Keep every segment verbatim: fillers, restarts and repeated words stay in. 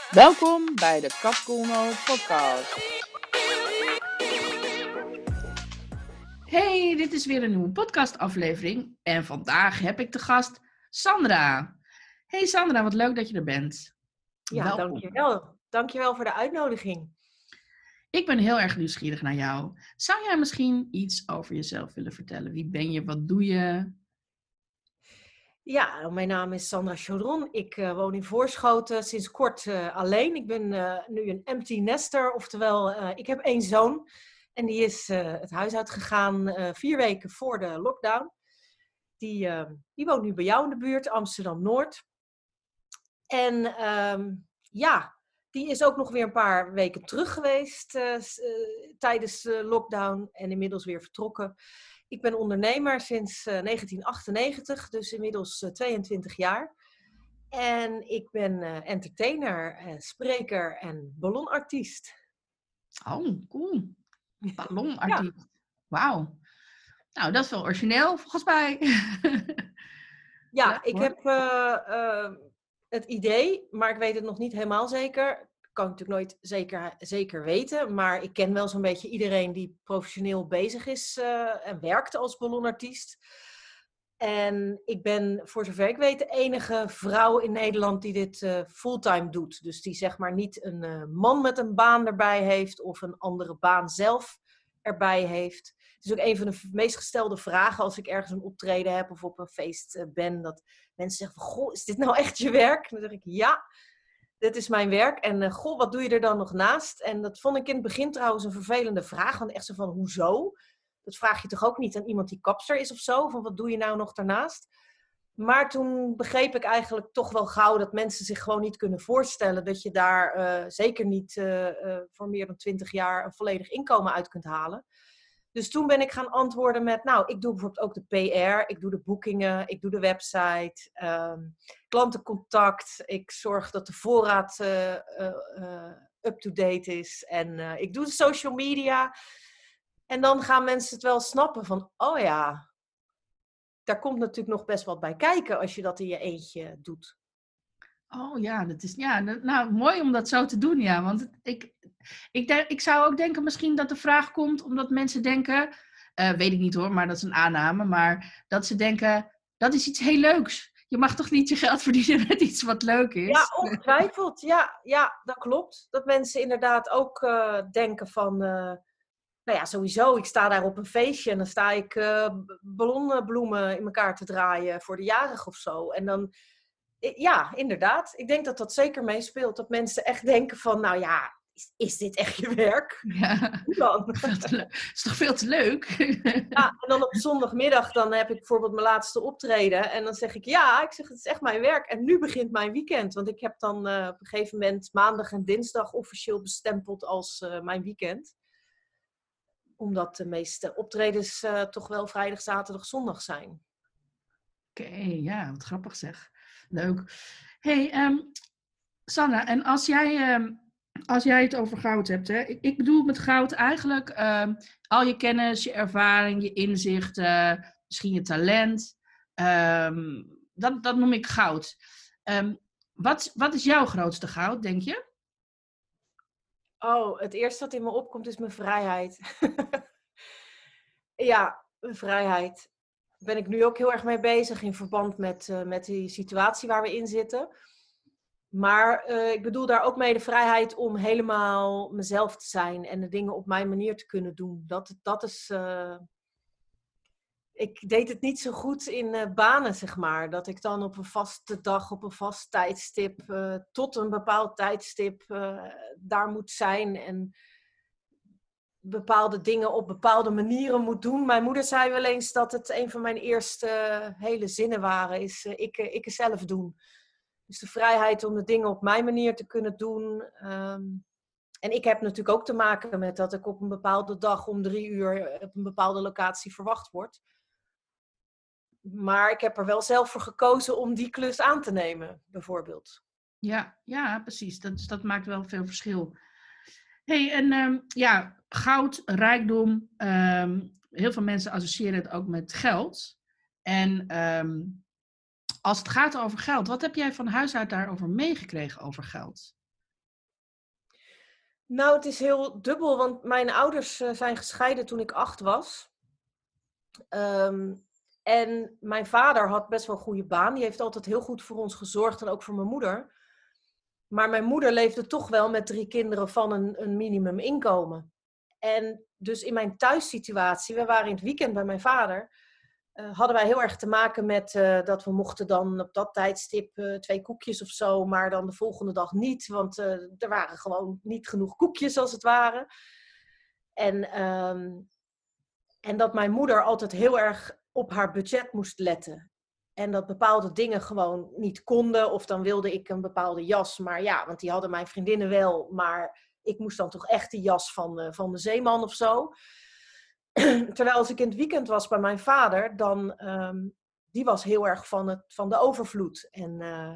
Welkom bij de Capcoolno podcast. Hey, dit is weer een nieuwe podcastaflevering en vandaag heb ik te gast Sandra. Hey Sandra, wat leuk dat je er bent. Ja, Welkom. dankjewel. Dankjewel voor de uitnodiging. Ik ben heel erg nieuwsgierig naar jou. Zou jij misschien iets over jezelf willen vertellen? Wie ben je? Wat doe je? Ja, mijn naam is Sandra Chaudron. Ik uh, woon in Voorschoten, sinds kort uh, alleen. Ik ben uh, nu een empty nester, oftewel uh, ik heb één zoon. En die is uh, het huis uitgegaan uh, vier weken voor de lockdown. Die, uh, die woont nu bij jou in de buurt, Amsterdam-Noord. En uh, ja, die is ook nog weer een paar weken terug geweest uh, uh, tijdens de lockdown en inmiddels weer vertrokken. Ik ben ondernemer sinds uh, negentien achtennegentig, dus inmiddels uh, tweeëntwintig jaar. En ik ben uh, entertainer, uh, spreker en ballonartiest. Oh, cool. Ballonartiest. Ja. Wauw. Nou, dat is wel origineel, volgens mij. Ja, ja, ik hoor. heb uh, uh, het idee, maar ik weet het nog niet helemaal zeker. Kan ik natuurlijk nooit zeker, zeker weten. Maar ik ken wel zo'n beetje iedereen die professioneel bezig is uh, en werkt als ballonartiest. En ik ben, voor zover ik weet, de enige vrouw in Nederland die dit uh, fulltime doet. Dus die zeg maar niet een uh, man met een baan erbij heeft of een andere baan zelf erbij heeft. Het is ook een van de meest gestelde vragen als ik ergens een optreden heb of op een feest uh, ben. Dat mensen zeggen van, goh, is dit nou echt je werk? Dan zeg ik, ja, dit is mijn werk. En uh, goh, wat doe je er dan nog naast? En dat vond ik in het begin trouwens een vervelende vraag. Want echt zo van, hoezo? Dat vraag je toch ook niet aan iemand die kapster is of zo? Van, wat doe je nou nog daarnaast? Maar toen begreep ik eigenlijk toch wel gauw dat mensen zich gewoon niet kunnen voorstellen dat je daar uh, zeker niet uh, uh, voor meer dan twintig jaar een volledig inkomen uit kunt halen. Dus toen ben ik gaan antwoorden met, nou, ik doe bijvoorbeeld ook de P R, ik doe de boekingen, ik doe de website, um, klantencontact, ik zorg dat de voorraad uh, uh, uh, up-to-date is en uh, ik doe de social media. En dan gaan mensen het wel snappen van, oh ja, daar komt natuurlijk nog best wat bij kijken als je dat in je eentje doet. Oh ja, dat is ja, nou mooi om dat zo te doen, ja. Want ik, ik, denk, ik zou ook denken misschien dat de vraag komt omdat mensen denken, uh, weet ik niet hoor, maar dat is een aanname, maar dat ze denken, dat is iets heel leuks. Je mag toch niet je geld verdienen met iets wat leuk is? Ja, ongetwijfeld. Ja, ja, dat klopt. Dat mensen inderdaad ook uh, denken van, uh, nou ja, sowieso, ik sta daar op een feestje en dan sta ik uh, ballonbloemen in elkaar te draaien voor de jarig of zo. En dan, ja, inderdaad. Ik denk dat dat zeker meespeelt. Dat mensen echt denken van, nou ja, is, is dit echt je werk? Ja, hoe dan? Het is toch veel te leuk? Ja, en dan op zondagmiddag, dan heb ik bijvoorbeeld mijn laatste optreden. En dan zeg ik, ja, ik zeg, het is echt mijn werk. En nu begint mijn weekend. Want ik heb dan uh, op een gegeven moment maandag en dinsdag officieel bestempeld als uh, mijn weekend. Omdat de meeste optredens uh, toch wel vrijdag, zaterdag, zondag zijn. Oké, okay, ja, wat grappig zeg. Leuk. Hey, um, Sanna, en als jij, um, als jij het over goud hebt, hè? Ik, ik bedoel met goud eigenlijk um, al je kennis, je ervaring, je inzichten, misschien je talent. Um, dat, dat noem ik goud. Um, wat, wat is jouw grootste goud, denk je? Oh, het eerste wat in me opkomt is mijn vrijheid. Ja, mijn vrijheid. Daar ben ik nu ook heel erg mee bezig in verband met, uh, met die situatie waar we in zitten. Maar uh, ik bedoel daar ook mee de vrijheid om helemaal mezelf te zijn en de dingen op mijn manier te kunnen doen. Dat, dat is... Uh... Ik deed het niet zo goed in uh, banen, zeg maar. Dat ik dan op een vaste dag, op een vast tijdstip, uh, tot een bepaald tijdstip uh, daar moet zijn en bepaalde dingen op bepaalde manieren moet doen. Mijn moeder zei wel eens dat het een van mijn eerste uh, hele zinnen waren, is uh, ik, uh, ik zelf doen. Dus de vrijheid om de dingen op mijn manier te kunnen doen. Um, en ik heb natuurlijk ook te maken met dat ik op een bepaalde dag om drie uur op een bepaalde locatie verwacht word. Maar ik heb er wel zelf voor gekozen om die klus aan te nemen, bijvoorbeeld. Ja, ja precies. Dat, dat maakt wel veel verschil. Hey, en um, ja, goud, rijkdom. Um, heel veel mensen associëren het ook met geld. En um, als het gaat over geld, wat heb jij van huis uit daarover meegekregen over geld? Nou, het is heel dubbel, want mijn ouders uh, zijn gescheiden toen ik acht was. Um, en mijn vader had best wel een goede baan. Die heeft altijd heel goed voor ons gezorgd en ook voor mijn moeder. Maar mijn moeder leefde toch wel met drie kinderen van een, een minimuminkomen. En dus in mijn thuissituatie, we waren in het weekend bij mijn vader, uh, hadden wij heel erg te maken met uh, dat we mochten dan op dat tijdstip uh, twee koekjes of zo, maar dan de volgende dag niet, want uh, er waren gewoon niet genoeg koekjes als het ware. En, um, en dat mijn moeder altijd heel erg op haar budget moest letten. En dat bepaalde dingen gewoon niet konden. Of dan wilde ik een bepaalde jas. Maar ja, want die hadden mijn vriendinnen wel. Maar ik moest dan toch echt die jas van, uh, van de zeeman of zo. Terwijl als ik in het weekend was bij mijn vader. Dan, um, die was heel erg van, het, van de overvloed. En, uh,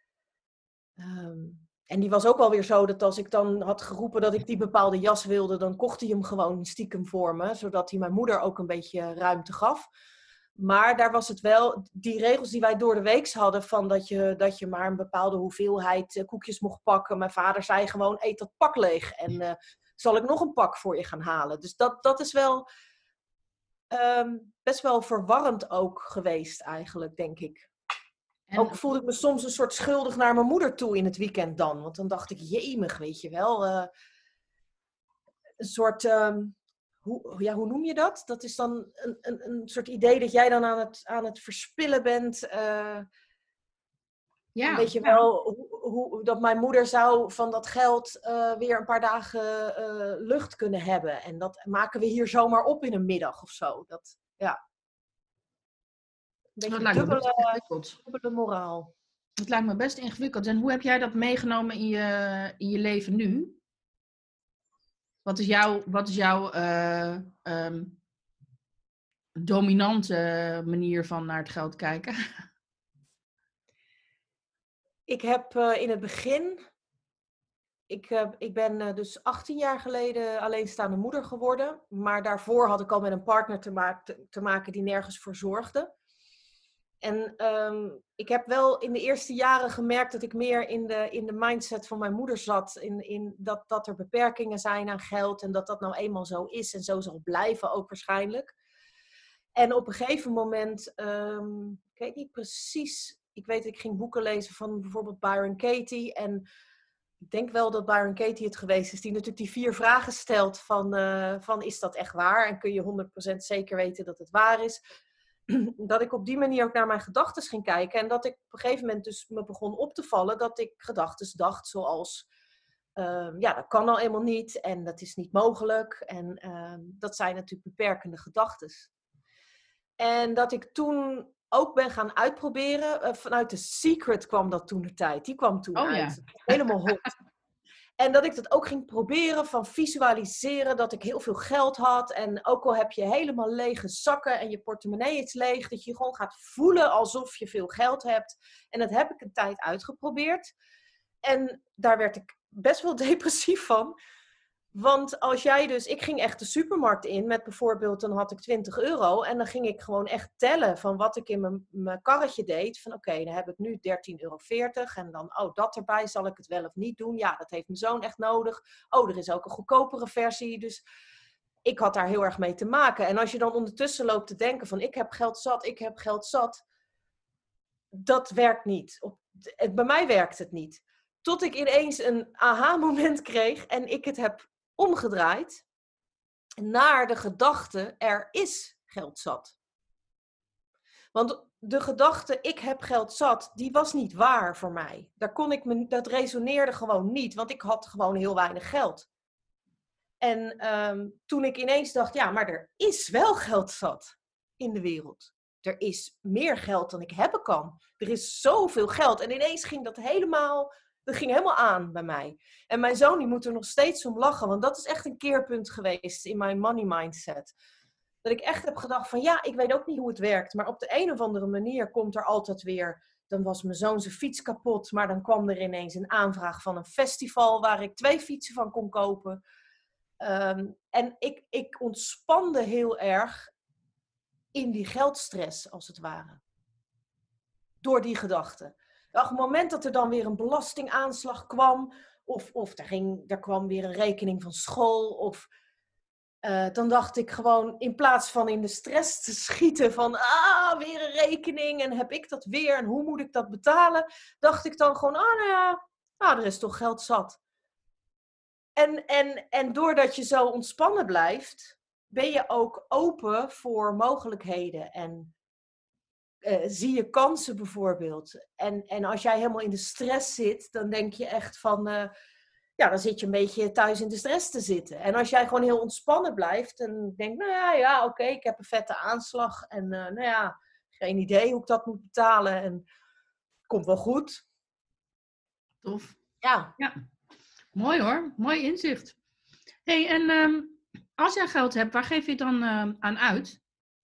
um, en die was ook wel weer zo dat als ik dan had geroepen dat ik die bepaalde jas wilde. Dan kocht hij hem gewoon stiekem voor me. Zodat hij mijn moeder ook een beetje ruimte gaf. Maar daar was het wel, die regels die wij door de week hadden, van dat je, dat je maar een bepaalde hoeveelheid uh, koekjes mocht pakken. Mijn vader zei gewoon, eet dat pak leeg en uh, zal ik nog een pak voor je gaan halen. Dus dat, dat is wel um, best wel verwarrend ook geweest eigenlijk, denk ik. En ook voelde ik me soms een soort schuldig naar mijn moeder toe in het weekend dan. Want dan dacht ik, jemig, weet je wel. Uh, een soort... Um, Hoe, ja, hoe noem je dat? Dat is dan een, een, een soort idee dat jij dan aan het, aan het verspillen bent. Uh, ja, weet je ja. wel, hoe, hoe, dat mijn moeder zou van dat geld uh, weer een paar dagen uh, lucht kunnen hebben. En dat maken we hier zomaar op in een middag of zo. Dat, ja. Een beetje dubbele, dubbele moraal. Het lijkt me best ingewikkeld. En hoe heb jij dat meegenomen in je, in je leven nu? Wat is jouw, wat is jouw uh, um, dominante manier van naar het geld kijken? Ik heb uh, in het begin... Ik, uh, ik ben uh, dus achttien jaar geleden alleenstaande moeder geworden. Maar daarvoor had ik al met een partner te, ma- te, te maken die nergens voor zorgde. En um, ik heb wel in de eerste jaren gemerkt dat ik meer in de, in de mindset van mijn moeder zat. In, in dat, dat er beperkingen zijn aan geld en dat dat nou eenmaal zo is en zo zal blijven ook waarschijnlijk. En op een gegeven moment, um, ik weet niet precies, ik weet ik ging boeken lezen van bijvoorbeeld Byron Katie. En ik denk wel dat Byron Katie het geweest is die natuurlijk die vier vragen stelt van, uh, van is dat echt waar? En kun je honderd procent zeker weten dat het waar is? Dat ik op die manier ook naar mijn gedachten ging kijken. En dat ik op een gegeven moment dus me begon op te vallen dat ik gedachten dacht zoals... Uh, ja, dat kan al helemaal niet en dat is niet mogelijk. En uh, dat zijn natuurlijk beperkende gedachten. En dat ik toen ook ben gaan uitproberen. Uh, vanuit The Secret kwam dat toen de tijd. Die kwam toen oh, uit. Ja. Helemaal hot. En dat ik dat ook ging proberen van visualiseren dat ik heel veel geld had. En ook al heb je helemaal lege zakken en je portemonnee is leeg. Dat je gewoon gaat voelen alsof je veel geld hebt. En dat heb ik een tijd uitgeprobeerd. En daar werd ik best wel depressief van. Want als jij dus... Ik ging echt de supermarkt in met bijvoorbeeld... Dan had ik twintig euro. En dan ging ik gewoon echt tellen van wat ik in mijn, mijn karretje deed. Van oké, okay, dan heb ik nu dertien euro veertig. En dan, oh, dat erbij. Zal ik het wel of niet doen? Ja, dat heeft mijn zoon echt nodig. Oh, er is ook een goedkopere versie. Dus ik had daar heel erg mee te maken. En als je dan ondertussen loopt te denken van... Ik heb geld zat, ik heb geld zat. Dat werkt niet. Op, bij mij werkt het niet. Tot ik ineens een aha-moment kreeg. En ik het heb omgedraaid naar de gedachte, er is geld zat. Want de gedachte, ik heb geld zat, die was niet waar voor mij. Daar kon ik me, dat resoneerde gewoon niet, want ik had gewoon heel weinig geld. En um, toen ik ineens dacht, ja, maar er is wel geld zat in de wereld. Er is meer geld dan ik hebben kan. Er is zoveel geld. En ineens ging dat helemaal... Dat ging helemaal aan bij mij. En mijn zoon die moet er nog steeds om lachen. Want dat is echt een keerpunt geweest in mijn money mindset. Dat ik echt heb gedacht van ja, ik weet ook niet hoe het werkt. Maar op de een of andere manier komt er altijd weer... Dan was mijn zoon zijn fiets kapot. Maar dan kwam er ineens een aanvraag van een festival... waar ik twee fietsen van kon kopen. Um, en ik, ik ontspande heel erg in die geldstress als het ware. Door die gedachten. Op het moment dat er dan weer een belastingaanslag kwam, Of, of er, ging, er kwam weer een rekening van school. Of uh, dan dacht ik gewoon, in plaats van in de stress te schieten van, ah, weer een rekening en heb ik dat weer en hoe moet ik dat betalen? Dacht ik dan gewoon, ah, nou ja, ah, er is toch geld zat. En, en, en doordat je zo ontspannen blijft, ben je ook open voor mogelijkheden en uh, zie je kansen bijvoorbeeld. En, en als jij helemaal in de stress zit, dan denk je echt van, uh, ja, dan zit je een beetje thuis in de stress te zitten. En als jij gewoon heel ontspannen blijft en denkt, nou ja, ja, oké, okay, ik heb een vette aanslag en uh, nou ja, geen idee hoe ik dat moet betalen en komt wel goed. Tof. Ja. Ja. Mooi hoor, mooi inzicht. Hey, en um, als jij geld hebt, waar geef je het dan uh, aan uit?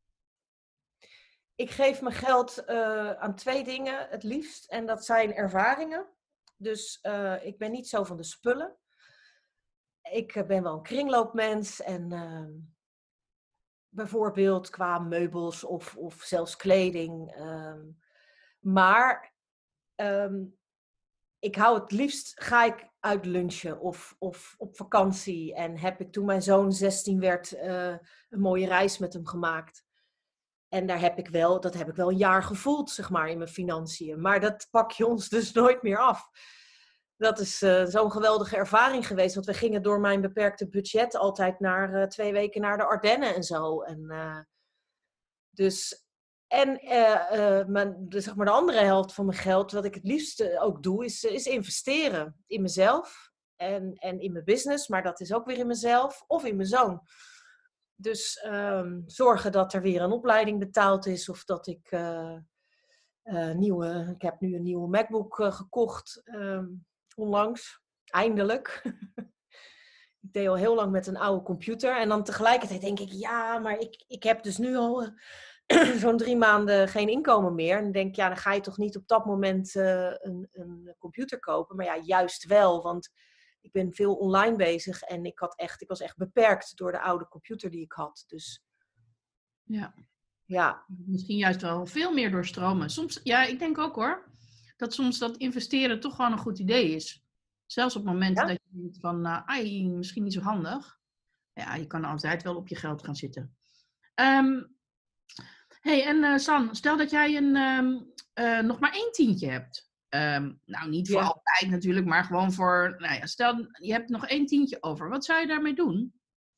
Ik geef mijn geld uh, aan twee dingen het liefst. En dat zijn ervaringen. Dus uh, ik ben niet zo van de spullen. Ik uh, ben wel een kringloopmens. En uh, bijvoorbeeld qua meubels of, of zelfs kleding. Um, maar um, ik hou het liefst, ga ik uit lunchen of, of op vakantie. En heb ik toen mijn zoon zestien werd uh, een mooie reis met hem gemaakt. En daar heb ik wel, dat heb ik wel een jaar gevoeld, zeg maar, in mijn financiën. Maar dat pak je ons dus nooit meer af. Dat is uh, zo'n geweldige ervaring geweest. Want we gingen door mijn beperkte budget altijd naar uh, twee weken naar de Ardennen en zo. En, uh, dus, en uh, uh, mijn, de, zeg maar de andere helft van mijn geld, wat ik het liefst ook doe, is, is investeren. In mezelf en, en in mijn business. Maar dat is ook weer in mezelf of in mijn zoon. Dus um, zorgen dat er weer een opleiding betaald is. Of dat ik uh, uh, nieuwe... Ik heb nu een nieuwe MacBook uh, gekocht. Um, onlangs. Eindelijk. Ik deed al heel lang met een oude computer. En dan tegelijkertijd denk ik... Ja, maar ik, ik heb dus nu al uh, zo'n drie maanden geen inkomen meer. En dan denk ik... Ja, dan ga je toch niet op dat moment uh, een, een computer kopen. Maar ja, juist wel. Want... Ik ben veel online bezig en ik, had echt, ik was echt beperkt door de oude computer die ik had. Dus ja. ja. Misschien juist wel veel meer doorstromen. Soms, ja, ik denk ook hoor, dat soms dat investeren toch gewoon een goed idee is. Zelfs op momenten ja? dat je denkt van, uh, ai, misschien niet zo handig. Ja, je kan altijd wel op je geld gaan zitten. Um, hey, en uh, San, stel dat jij een, um, uh, nog maar één tientje hebt. Um, nou, niet voor ja. altijd natuurlijk, maar gewoon voor... Nou ja, stel, je hebt nog één tientje over. Wat zou je daarmee doen?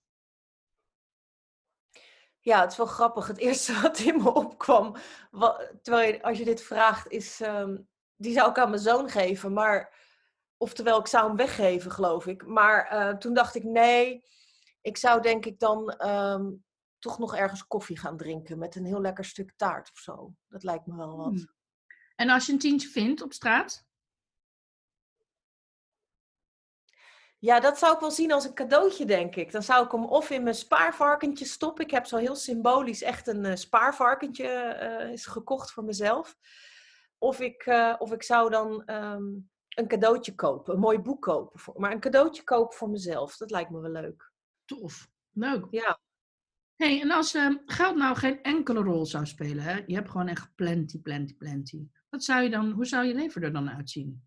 Ja, het is wel grappig. Het eerste wat in me opkwam, wat, terwijl je, als je dit vraagt, is... Um, die zou ik aan mijn zoon geven, maar... Oftewel, ik zou hem weggeven, geloof ik. Maar uh, toen dacht ik, nee, ik zou denk ik dan um, toch nog ergens koffie gaan drinken met een heel lekker stuk taart of zo. Dat lijkt me wel wat. Hmm. En als je een tientje vindt op straat? Ja, dat zou ik wel zien als een cadeautje, denk ik. Dan zou ik hem of in mijn spaarvarkentje stoppen. Ik heb zo heel symbolisch echt een uh, spaarvarkentje uh, is gekocht voor mezelf. Of ik, uh, of ik zou dan um, een cadeautje kopen, een mooi boek kopen. Voor, maar een cadeautje kopen voor mezelf, dat lijkt me wel leuk. Tof, leuk. Ja. Hey, en als uh, geld nou geen enkele rol zou spelen, hè? Je hebt gewoon echt plenty, plenty, plenty. Wat zou je dan, hoe zou je leven er dan uitzien?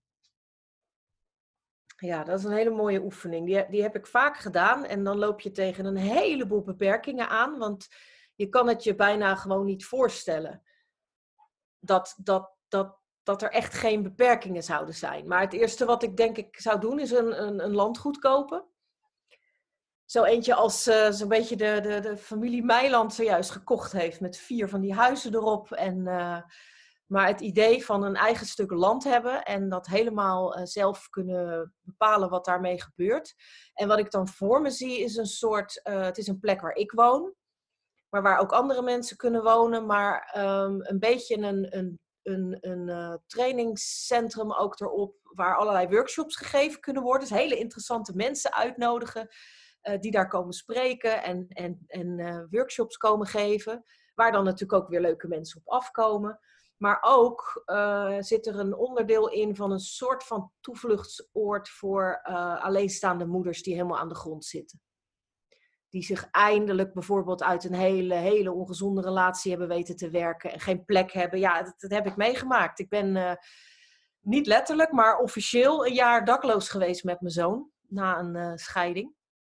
Ja, dat is een hele mooie oefening. Die, die heb ik vaak gedaan. En dan loop je tegen een heleboel beperkingen aan. Want je kan het je bijna gewoon niet voorstellen. Dat, dat, dat, dat er echt geen beperkingen zouden zijn. Maar het eerste wat ik denk ik zou doen is een, een, een landgoed kopen. Zo eentje als uh, zo'n beetje de, de, de familie Meiland zojuist gekocht heeft. Met vier van die huizen erop. En, uh, maar het idee van een eigen stuk land hebben. En dat helemaal uh, zelf kunnen bepalen wat daarmee gebeurt. En wat ik dan voor me zie is een soort... Uh, het is een plek waar ik woon. Maar waar ook andere mensen kunnen wonen. Maar um, een beetje een, een, een, een uh, trainingscentrum ook erop. Waar allerlei workshops gegeven kunnen worden. Dus hele interessante mensen uitnodigen. Uh, die daar komen spreken en, en, en uh, workshops komen geven. Waar dan natuurlijk ook weer leuke mensen op afkomen. Maar ook uh, zit er een onderdeel in van een soort van toevluchtsoord voor uh, alleenstaande moeders die helemaal aan de grond zitten. Die zich eindelijk bijvoorbeeld uit een hele, hele ongezonde relatie hebben weten te werken en geen plek hebben. Ja, dat, dat heb ik meegemaakt. Ik ben uh, niet letterlijk, maar officieel een jaar dakloos geweest met mijn zoon. Na een uh, scheiding.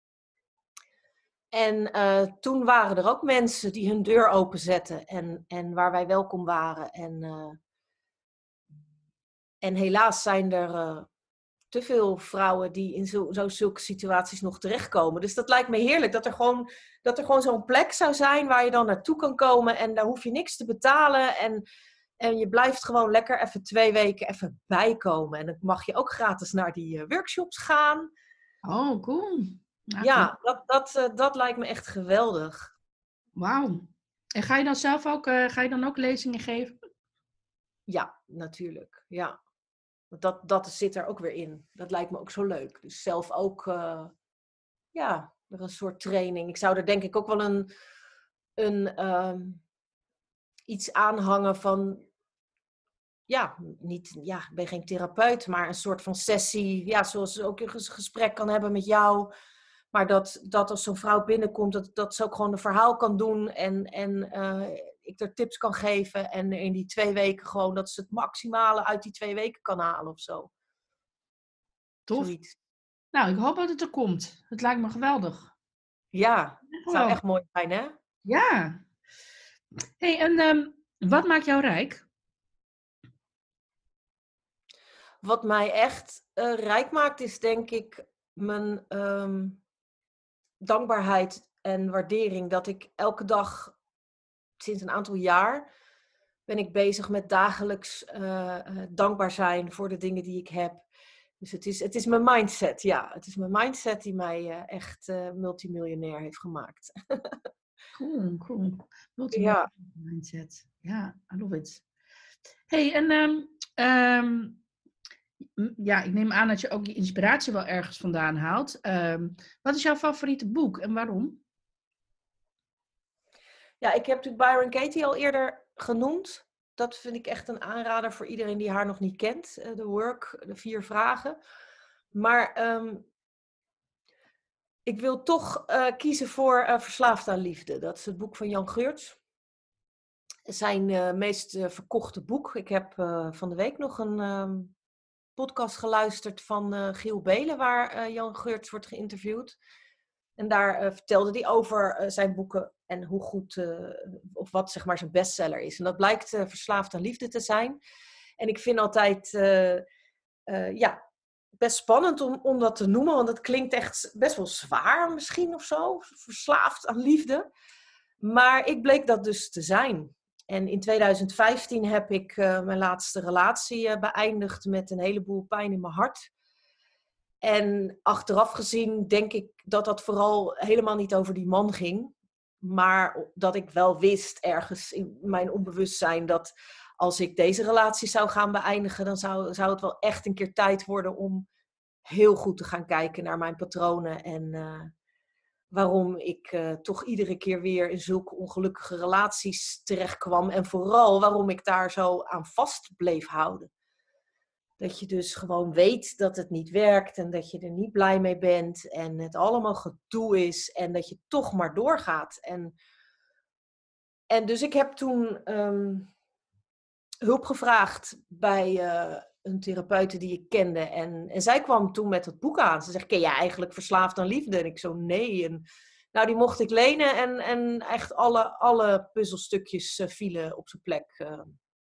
En uh, toen waren er ook mensen die hun deur openzetten. En, en waar wij welkom waren. En, uh, en helaas zijn er uh, te veel vrouwen die in zo, zo zulke situaties nog terechtkomen. Dus dat lijkt me heerlijk. Dat er gewoon, dat er gewoon zo'n plek zou zijn waar je dan naartoe kan komen. En daar hoef je niks te betalen. En, en je blijft gewoon lekker even twee weken even bijkomen. En dan mag je ook gratis naar die uh, workshops gaan. Oh, cool. Ja, ja dat, dat, uh, dat lijkt me echt geweldig. Wauw. En ga je dan zelf ook, uh, ga je dan ook lezingen geven? Ja, natuurlijk. Ja. Dat, dat zit er ook weer in. Dat lijkt me ook zo leuk. Dus zelf ook, uh, ja, er een soort training. Ik zou er denk ik ook wel een, een um, iets aanhangen van, ja, niet, ja, ik ben geen therapeut, maar een soort van sessie, ja, zoals ook een gesprek kan hebben met jou. Maar dat, dat als zo'n vrouw binnenkomt, dat, dat ze ook gewoon een verhaal kan doen en, en uh, ik er tips kan geven. En in die twee weken gewoon dat ze het maximale uit die twee weken kan halen of zo. Tof. Zoiets. Nou, ik hoop dat het er komt. Het lijkt me geweldig. Ja, het zou echt mooi zijn, hè? Ja. Hey, en um, wat maakt jou rijk? Wat mij echt uh, rijk maakt is denk ik mijn um, dankbaarheid en waardering. Dat ik elke dag, sinds een aantal jaar, ben ik bezig met dagelijks uh, uh, dankbaar zijn voor de dingen die ik heb. Dus het is, het is mijn mindset, ja. Het is mijn mindset die mij uh, echt uh, multimiljonair heeft gemaakt. Cool, cool. Multimiljonair ja. mindset. Ja, I love it. Hey, en um, um, ja, ik neem aan dat je ook je inspiratie wel ergens vandaan haalt. Um, wat is jouw favoriete boek en waarom? Ja, ik heb natuurlijk Byron Katie al eerder genoemd. Dat vind ik echt een aanrader voor iedereen die haar nog niet kent. De uh, Work, de vier vragen. Maar um, ik wil toch uh, kiezen voor uh, Verslaafd aan Liefde. Dat is het boek van Jan Geurts. Zijn uh, meest uh, verkochte boek. Ik heb uh, van de week nog een um, podcast geluisterd van uh, Giel Belen, waar uh, Jan Geurts wordt geïnterviewd. En daar uh, vertelde hij over uh, zijn boeken en hoe goed, uh, of wat zeg maar zijn bestseller is. En dat blijkt uh, Verslaafd aan Liefde te zijn. En ik vind altijd, uh, uh, ja, best spannend om, om dat te noemen, want het klinkt echt best wel zwaar misschien of zo. Verslaafd aan liefde. Maar ik bleek dat dus te zijn. En in tweeduizend vijftien heb ik uh, mijn laatste relatie uh, beëindigd met een heleboel pijn in mijn hart. En achteraf gezien denk ik dat dat vooral helemaal niet over die man ging. Maar dat ik wel wist ergens in mijn onbewustzijn dat als ik deze relatie zou gaan beëindigen, dan zou, zou het wel echt een keer tijd worden om heel goed te gaan kijken naar mijn patronen. En uh, waarom ik uh, toch iedere keer weer in zulke ongelukkige relaties terechtkwam. En vooral waarom ik daar zo aan vast bleef houden. Dat je dus gewoon weet dat het niet werkt en dat je er niet blij mee bent en het allemaal gedoe is en dat je toch maar doorgaat. En, en dus ik heb toen um, hulp gevraagd bij uh, een therapeute die ik kende. En, en zij kwam toen met het boek aan. Ze zegt, ken jij eigenlijk Verslaafd aan Liefde? En ik zo, nee. En, nou, die mocht ik lenen en, en echt alle, alle puzzelstukjes uh, vielen op zijn plek. Uh.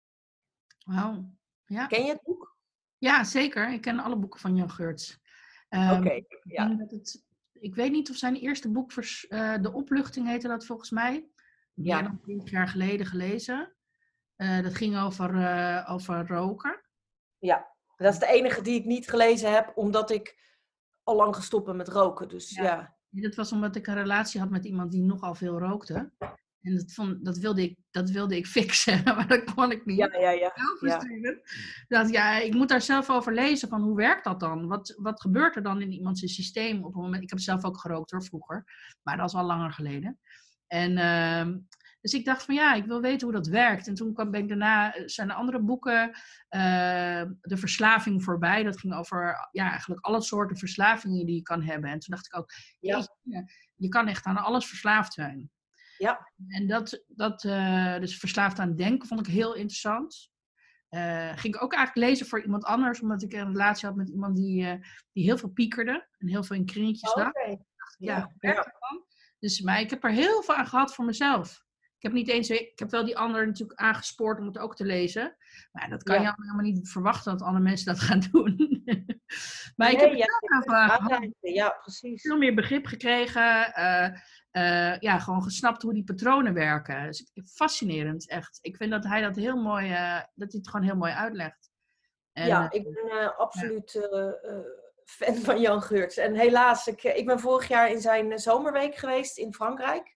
Wauw. Ja. Ken je het boek? Ja, zeker. Ik ken alle boeken van Jan Geurts. Um, Oké, okay, ja. Ik, het, ik weet niet of zijn eerste boek, vers, uh, De Opluchting heette dat volgens mij. Meer ja. dan twintig jaar geleden gelezen. Uh, dat ging over, uh, over roken. Ja, dat is de enige die ik niet gelezen heb, omdat ik al lang gestopt ben met roken. Dus ja. ja. Dat was omdat ik een relatie had met iemand die nogal veel rookte. En dat, vond, dat, wilde ik, dat wilde ik fixen, maar dat kon ik niet. Ja, ja, ja. ja. Dat, ja, ik moet daar zelf over lezen, van hoe werkt dat dan? Wat, wat gebeurt er dan in iemands systeem op het moment? Ik heb zelf ook gerookt hoor, vroeger. Maar dat is al langer geleden. En, uh, dus ik dacht van ja, ik wil weten hoe dat werkt. En toen kwam, ben ik daarna, zijn er andere boeken, uh, De Verslaving voorbij. Dat ging over ja, eigenlijk alle soorten verslavingen die je kan hebben. En toen dacht ik ook, ja. jeetje, je kan echt aan alles verslaafd zijn. Ja. En dat, dat uh, dus verslaafd aan denken vond ik heel interessant. uh, ging ik ook eigenlijk lezen voor iemand anders, omdat ik een relatie had met iemand die, uh, die heel veel piekerde en heel veel in kringetjes Oh, lag. okay. Ja, Ja, hoe werkt ja. dat dan? Dus, maar ik heb er heel veel aan gehad voor mezelf. Ik heb niet eens, ik heb wel die ander natuurlijk aangespoord om het ook te lezen. Maar dat kan Ja. je helemaal niet verwachten dat andere mensen dat gaan doen. Maar ik heb Nee, er ja, zelf je heel kunt veel aan gehad. aanreiken. Ja, precies. Veel meer begrip gekregen. Uh, uh, ja, gewoon gesnapt hoe die patronen werken. Dus fascinerend, echt. Ik vind dat hij dat heel mooi, uh, dat hij het gewoon heel mooi uitlegt. En, ja, uh, ik ben uh, absoluut ja. uh, uh, fan van Jan Geurts. En helaas, ik, ik ben vorig jaar in zijn zomerweek geweest in Frankrijk.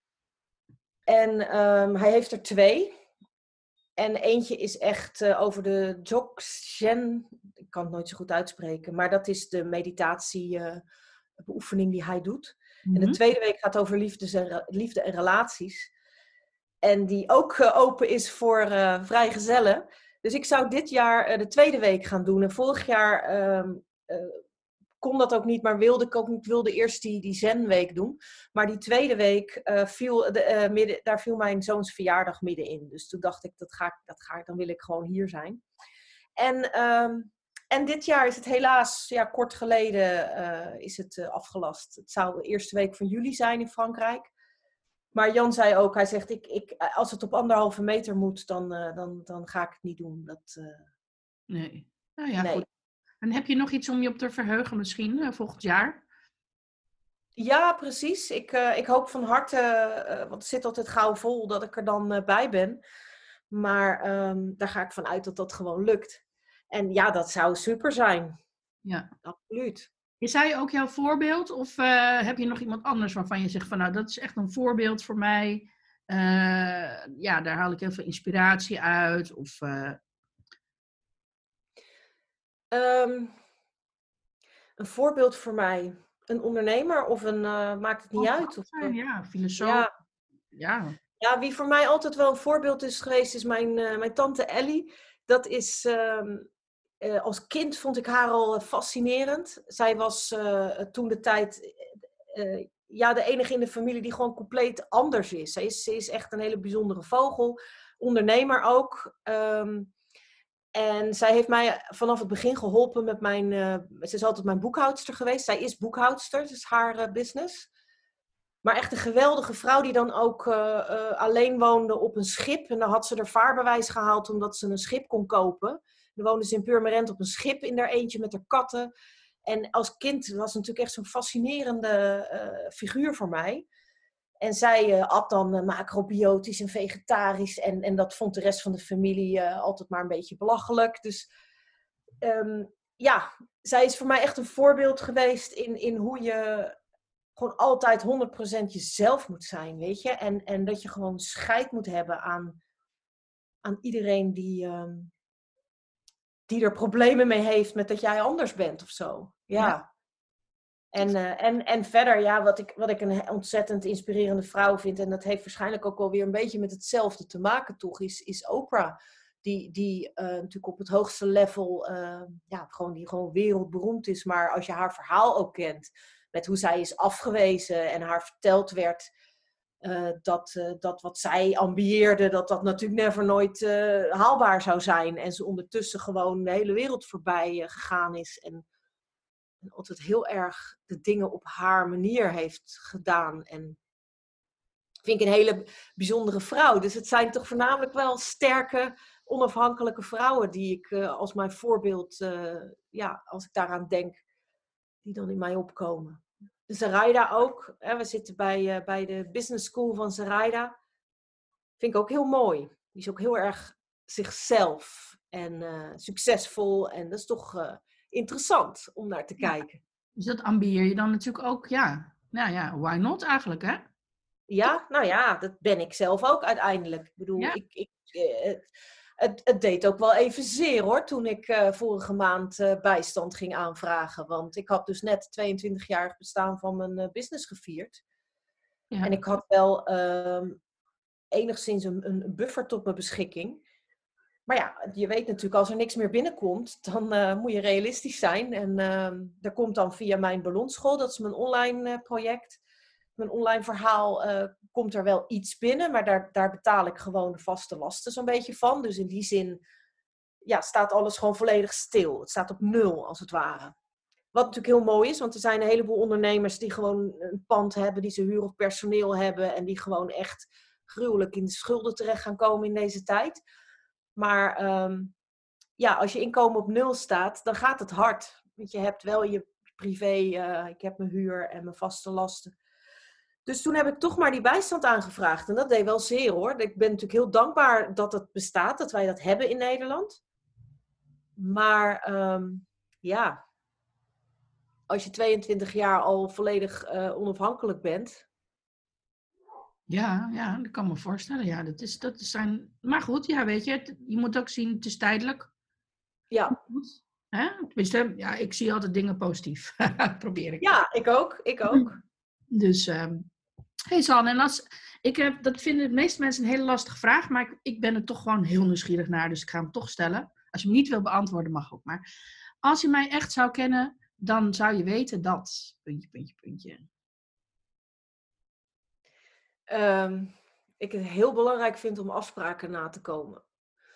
En um, hij heeft er twee. En eentje is echt uh, over de Dzogchen. Ik kan het nooit zo goed uitspreken. Maar dat is de meditatiebeoefening uh, die hij doet. Mm-hmm. En de tweede week gaat over liefdes en, liefde en relaties. En die ook uh, open is voor uh, vrijgezellen. Dus ik zou dit jaar uh, de tweede week gaan doen. En vorig jaar um, uh, kon dat ook niet, maar wilde ik ook niet. wilde eerst die, die zenweek doen. Maar die tweede week, uh, viel de, uh, midden, daar viel mijn zoons verjaardag middenin. Dus toen dacht ik, dat ga ik, dat ga ik, dan wil ik gewoon hier zijn. En, um, en dit jaar is het helaas, ja, kort geleden uh, is het uh, afgelast. Het zou de eerste week van juli zijn in Frankrijk. Maar Jan zei ook, hij zegt, ik, ik, als het op anderhalve meter moet, dan, uh, dan, dan ga ik het niet doen. Dat, uh... Nee. Nou ja, nee. Goed. En heb je nog iets om je op te verheugen misschien uh, volgend jaar? Ja, precies. Ik, uh, ik hoop van harte, uh, want het zit altijd gauw vol, dat ik er dan uh, bij ben. Maar um, daar ga ik van uit dat dat gewoon lukt. En ja, dat zou super zijn. Ja. Absoluut. Is hij ook jouw voorbeeld? Of uh, heb je nog iemand anders waarvan je zegt van nou, dat is echt een voorbeeld voor mij. Uh, ja, daar haal ik heel veel inspiratie uit. Of, uh... um, een voorbeeld voor mij. Een ondernemer of een, uh, maakt het niet oh, uit. Of, zijn, ja, filosoof. Ja. Ja. ja, wie voor mij altijd wel een voorbeeld is geweest, is mijn, uh, mijn tante Ellie. Dat is, um, uh, als kind vond ik haar al fascinerend. Zij was uh, toen de tijd, uh, ja, de enige in de familie die gewoon compleet anders is. Ze is, ze is echt een hele bijzondere vogel. Ondernemer ook. Um, En zij heeft mij vanaf het begin geholpen met mijn... Uh, ze is altijd mijn boekhoudster geweest. Zij is boekhoudster, dat is haar uh, business. Maar echt een geweldige vrouw die dan ook uh, uh, alleen woonde op een schip. En dan had ze er vaarbewijs gehaald omdat ze een schip kon kopen. Dan woonde ze in Purmerend op een schip in haar eentje met haar katten. En als kind was het natuurlijk echt zo'n fascinerende uh, figuur voor mij. En zij uh, at dan uh, macrobiotisch en vegetarisch. En, en dat vond de rest van de familie uh, altijd maar een beetje belachelijk. Dus um, ja, zij is voor mij echt een voorbeeld geweest in, in hoe je gewoon altijd honderd procent jezelf moet zijn, weet je. En, en dat je gewoon scheid moet hebben aan, aan iedereen die, um, die er problemen mee heeft met dat jij anders bent of zo. Ja. ja. En, uh, en, en verder, ja, wat ik, wat ik een ontzettend inspirerende vrouw vind, en dat heeft waarschijnlijk ook wel weer een beetje met hetzelfde te maken, toch, is, is Oprah. Die, die uh, natuurlijk op het hoogste level, uh, ja, gewoon, die gewoon wereldberoemd is. Maar als je haar verhaal ook kent, met hoe zij is afgewezen en haar verteld werd uh, dat, uh, dat wat zij ambieerde, dat dat natuurlijk never nooit uh, haalbaar zou zijn. En ze ondertussen gewoon de hele wereld voorbij uh, gegaan is en En altijd heel erg de dingen op haar manier heeft gedaan. En vind ik een hele bijzondere vrouw. Dus het zijn toch voornamelijk wel sterke, onafhankelijke vrouwen die ik uh, als mijn voorbeeld, uh, ja, als ik daaraan denk, die dan in mij opkomen. De Zaraida ook. Hè, we zitten bij, uh, bij de business school van Zaraida. Vind ik ook heel mooi. Die is ook heel erg zichzelf en uh, succesvol. En dat is toch... Uh, interessant om naar te kijken. Ja, dus dat ambieer je dan natuurlijk ook, ja. Nou ja, why not eigenlijk, hè? Ja, nou ja, dat ben ik zelf ook uiteindelijk. Ik bedoel, ja. ik, ik, het, het, het deed ook wel even zeer hoor, toen ik uh, vorige maand uh, bijstand ging aanvragen. Want ik had dus net tweeëntwintigjarig bestaan van mijn uh, business gevierd. Ja. En ik had wel uh, enigszins een, een buffer tot mijn beschikking. Maar ja, je weet natuurlijk, als er niks meer binnenkomt, dan uh, moet je realistisch zijn. En uh, er komt dan via mijn ballonschool, dat is mijn online uh, project, mijn online verhaal, uh, komt er wel iets binnen. Maar daar, daar betaal ik gewoon de vaste lasten zo'n beetje van. Dus in die zin ja, staat alles gewoon volledig stil. Het staat op nul, als het ware. Wat natuurlijk heel mooi is, want er zijn een heleboel ondernemers die gewoon een pand hebben, die ze huur of personeel hebben en die gewoon echt gruwelijk in de schulden terecht gaan komen in deze tijd. Maar um, ja, als je inkomen op nul staat, dan gaat het hard. Want je hebt wel je privé, uh, ik heb mijn huur en mijn vaste lasten. Dus toen heb ik toch maar die bijstand aangevraagd. En dat deed wel zeer hoor. Ik ben natuurlijk heel dankbaar dat het bestaat, dat wij dat hebben in Nederland. Maar um, ja, als je tweeëntwintig jaar al volledig uh, onafhankelijk bent. Ja, ja, dat kan me voorstellen. Ja, dat is, dat zijn... Maar goed, ja, weet je, je moet ook zien, het is tijdelijk. Ja. Hè? Tenminste, ja, ik zie altijd dingen positief. Probeer ik. Ja, ik ook. Ik ook. Dus, um... hey San, en als... Ik heb, dat vinden de meeste mensen een hele lastige vraag, maar ik, ik ben er toch gewoon heel nieuwsgierig naar, dus ik ga hem toch stellen. Als je hem niet wil beantwoorden, mag ook. Maar als je mij echt zou kennen, dan zou je weten dat... Puntje, puntje, puntje. Um, ik het heel belangrijk vind om afspraken na te komen.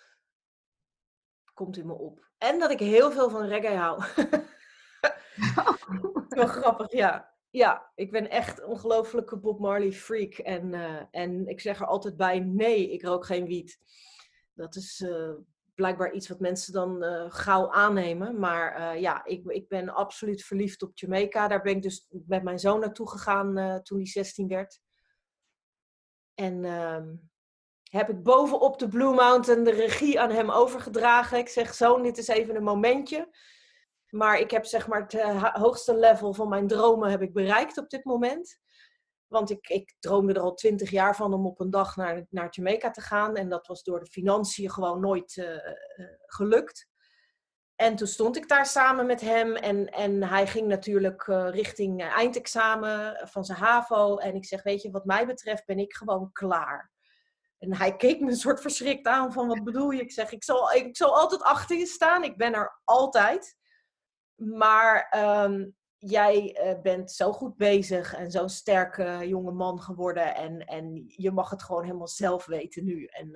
Komt in me op. En dat ik heel veel van reggae hou. Wel grappig, ja. Ja, ik ben echt een ongelofelijke Bob Marley freak. En, uh, en ik zeg er altijd bij, nee, ik rook geen wiet. Dat is uh, blijkbaar iets wat mensen dan uh, gauw aannemen. Maar uh, ja, ik, ik ben absoluut verliefd op Jamaica. Daar ben ik dus met mijn zoon naartoe gegaan uh, toen hij zestien werd. En uh, heb ik bovenop de Blue Mountain de regie aan hem overgedragen. Ik zeg, zoon, dit is even een momentje. Maar ik heb zeg maar het uh, hoogste level van mijn dromen heb ik bereikt op dit moment. Want ik, ik droomde er al twintig jaar van om op een dag naar, naar Jamaica te gaan. En dat was door de financiën gewoon nooit uh, uh, gelukt. En toen stond ik daar samen met hem. En, en hij ging natuurlijk uh, richting eindexamen van zijn HAVO. En ik zeg, weet je, wat mij betreft ben ik gewoon klaar. En hij keek me een soort verschrikt aan van, wat bedoel je? Ik zeg, ik zal, ik zal altijd achter je staan. Ik ben er altijd. Maar um, jij uh, bent zo goed bezig en zo'n sterke jonge man geworden. En, en je mag het gewoon helemaal zelf weten nu. En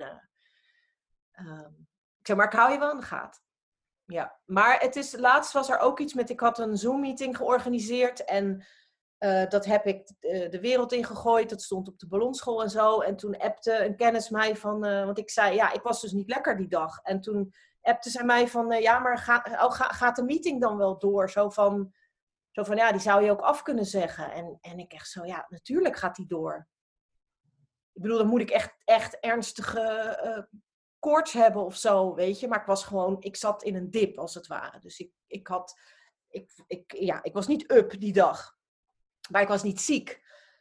uh, um, ik zeg, maar ik hou je wel in de gaten. Ja, maar het is, laatst was er ook iets met, ik had een Zoom-meeting georganiseerd. En uh, dat heb ik uh, de wereld ingegooid. Dat stond op de ballonschool en zo. En toen appte een kennis mij van, uh, want ik zei, ja, ik was dus niet lekker die dag. En toen appte zij mij van, uh, ja, maar gaat, oh, ga, gaat de meeting dan wel door? Zo van, zo van, ja, die zou je ook af kunnen zeggen. En, en ik echt zo, ja, natuurlijk gaat die door. Ik bedoel, dan moet ik echt, echt ernstige uh, koorts hebben of zo, weet je. Maar ik was gewoon, ik zat in een dip, als het ware. Dus ik, ik had, ik, ik, ja, ik was niet up die dag. Maar ik was niet ziek.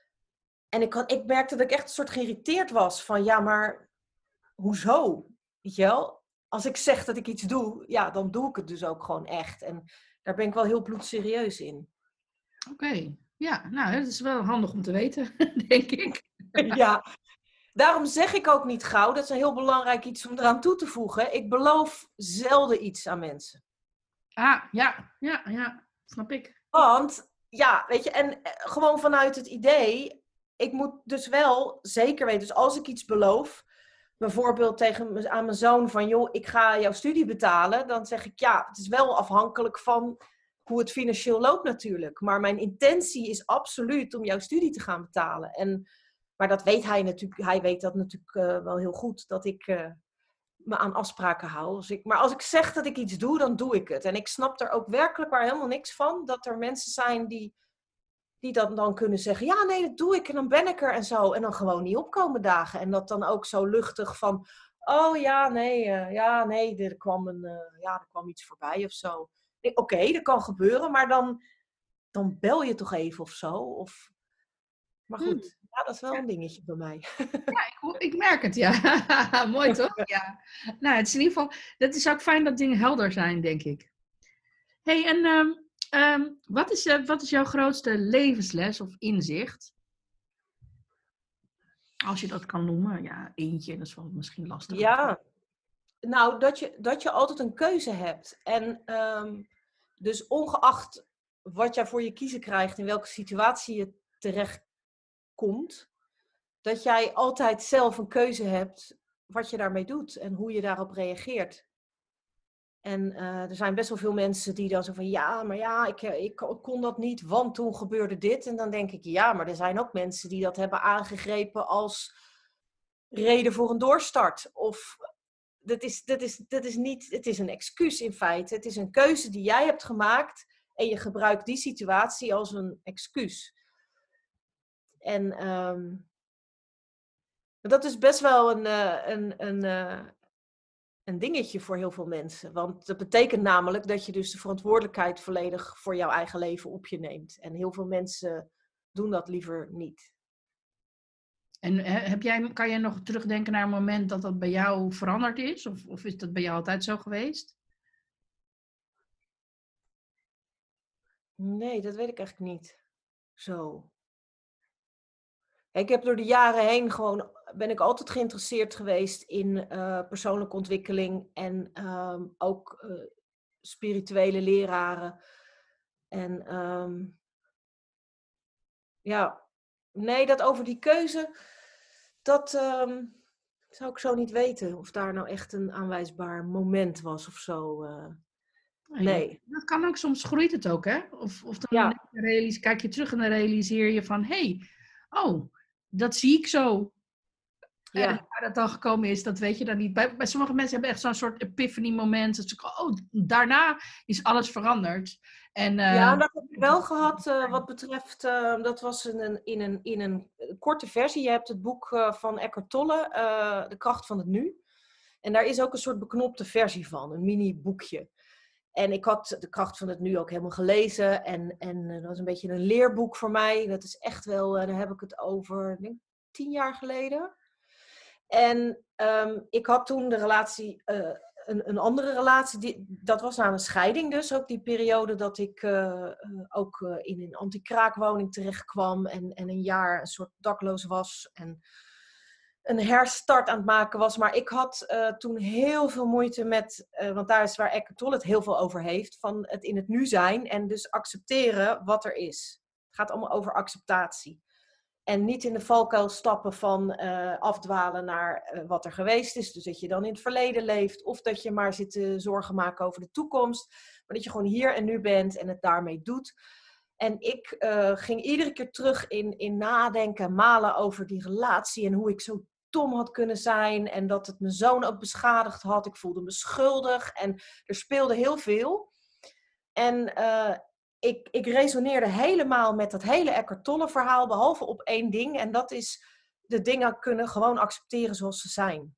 En ik, had, ik merkte dat ik echt een soort geïrriteerd was. Van, ja, maar hoezo? Weet je wel? Als ik zeg dat ik iets doe, ja, dan doe ik het dus ook gewoon echt. En daar ben ik wel heel bloedserieus in. Oké, okay. Ja, nou, dat is wel handig om te weten, denk ik. Ja. Ja, daarom zeg ik ook niet gauw. Dat is een heel belangrijk iets om eraan toe te voegen. Ik beloof zelden iets aan mensen. Ah, ja, ja, ja, snap ik. Want, ja, weet je, en gewoon vanuit het idee, ik moet dus wel zeker weten, dus als ik iets beloof, bijvoorbeeld tegen, aan mijn zoon van, joh, ik ga jouw studie betalen, dan zeg ik, ja, het is wel afhankelijk van hoe het financieel loopt natuurlijk. Maar mijn intentie is absoluut om jouw studie te gaan betalen. En, maar dat weet hij natuurlijk, hij weet dat natuurlijk uh, wel heel goed, dat ik uh, me aan afspraken hou. Als ik, maar als ik zeg dat ik iets doe, dan doe ik het. En ik snap er ook werkelijk maar helemaal niks van, dat er mensen zijn die, die dan, dan kunnen zeggen, ja, nee, dat doe ik en dan ben ik er en zo. En dan gewoon niet opkomen dagen. En dat dan ook zo luchtig van, oh ja, nee, uh, ja, nee, er kwam, een, uh, ja, er kwam iets voorbij of zo. Oké, okay, dat kan gebeuren, maar dan, dan bel je toch even of zo. Of... Maar goed, hmm. ja, dat is wel een dingetje bij mij. Ja, ik, ik merk het, ja. Mooi toch? Ja. Nou, het is in ieder geval, dat is ook fijn dat dingen helder zijn, denk ik. Hey, en um, um, wat, is, uh, wat is jouw grootste levensles of inzicht? Als je dat kan noemen. Ja, eentje, dat is wel misschien lastig. Ja, nou, dat je, dat je altijd een keuze hebt. En um, dus ongeacht wat jij voor je kiezen krijgt, in welke situatie je terecht komt, dat jij altijd zelf een keuze hebt wat je daarmee doet en hoe je daarop reageert. En uh, er zijn best wel veel mensen die dan zo van, ja, maar ja, ik, ik, ik kon dat niet, want toen gebeurde dit. En dan denk ik, ja, maar er zijn ook mensen die dat hebben aangegrepen als reden voor een doorstart. Of, dat is, dat is, dat is niet, het is een excuus in feite. Het is een keuze die jij hebt gemaakt en je gebruikt die situatie als een excuus. En um, dat is best wel een, uh, een, een, uh, een dingetje voor heel veel mensen. Want dat betekent namelijk dat je dus de verantwoordelijkheid volledig voor jouw eigen leven op je neemt. En heel veel mensen doen dat liever niet. En heb jij, kan jij nog terugdenken naar een moment dat dat bij jou veranderd is? Of, of is dat bij jou altijd zo geweest? Nee, dat weet ik eigenlijk niet. Zo. Ik heb door de jaren heen gewoon, ben ik altijd geïnteresseerd geweest in uh, persoonlijke ontwikkeling en um, ook uh, spirituele leraren. En um, ja, nee, dat over die keuze, dat um, zou ik zo niet weten. Of daar nou echt een aanwijsbaar moment was of zo. Uh, nee. Dat kan ook, soms groeit het ook, hè? Of, of dan ja. realis- kijk je terug en dan realiseer je van, hé, hey, oh, dat zie ik zo. Ja. En waar dat dan gekomen is, dat weet je dan niet. Bij, bij sommige mensen hebben echt zo'n soort epiphany moment. Dat ze, oh, daarna is alles veranderd. En, uh, ja, dat heb ik wel gehad uh, wat betreft, uh, dat was in een, in, een, in een korte versie. Je hebt het boek uh, van Eckhart Tolle, uh, De kracht van het nu. En daar is ook een soort beknopte versie van, een mini boekje. En ik had De kracht van het nu ook helemaal gelezen. En, en uh, dat was een beetje een leerboek voor mij. Dat is echt wel, uh, daar heb ik het over, ik denk tien jaar geleden. En um, ik had toen de relatie, uh, een, een andere relatie, die, dat was na een scheiding dus. Ook die periode dat ik uh, uh, ook uh, in een anti-kraakwoning terecht kwam. En, en een jaar een soort dakloos was. En een herstart aan het maken was. Maar ik had uh, toen heel veel moeite met, uh, want daar is waar Eckhart Tolle het heel veel over heeft. Van het in het nu zijn en dus accepteren wat er is. Het gaat allemaal over acceptatie. En niet in de valkuil stappen van uh, afdwalen naar uh, wat er geweest is. Dus dat je dan in het verleden leeft. Of dat je maar zit te zorgen maken over de toekomst. Maar dat je gewoon hier en nu bent en het daarmee doet. En ik uh, ging iedere keer terug in, in nadenken, malen over die relatie. En hoe ik zo dom had kunnen zijn. En dat het mijn zoon ook beschadigd had. Ik voelde me schuldig. En er speelde heel veel. En... Uh, Ik, ik resoneerde helemaal met dat hele Eckhart Tolle verhaal, behalve op één ding. En dat is, de dingen kunnen gewoon accepteren zoals ze zijn.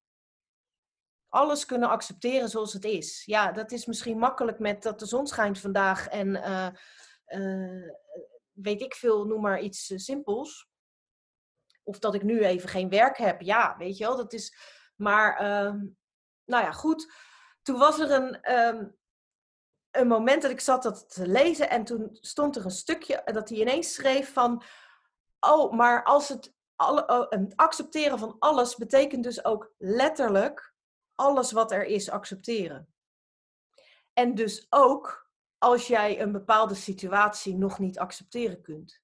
Alles kunnen accepteren zoals het is. Ja, dat is misschien makkelijk met dat de zon schijnt vandaag. En uh, uh, weet ik veel, noem maar iets uh, simpels. Of dat ik nu even geen werk heb. Ja, weet je wel, dat is... Maar, uh, nou ja, goed. Toen was er een... Um, Een moment dat ik zat dat te lezen en toen stond er een stukje dat hij ineens schreef van, oh, maar als het, alle, oh, het accepteren van alles betekent dus ook letterlijk alles wat er is accepteren. En dus ook als jij een bepaalde situatie nog niet accepteren kunt.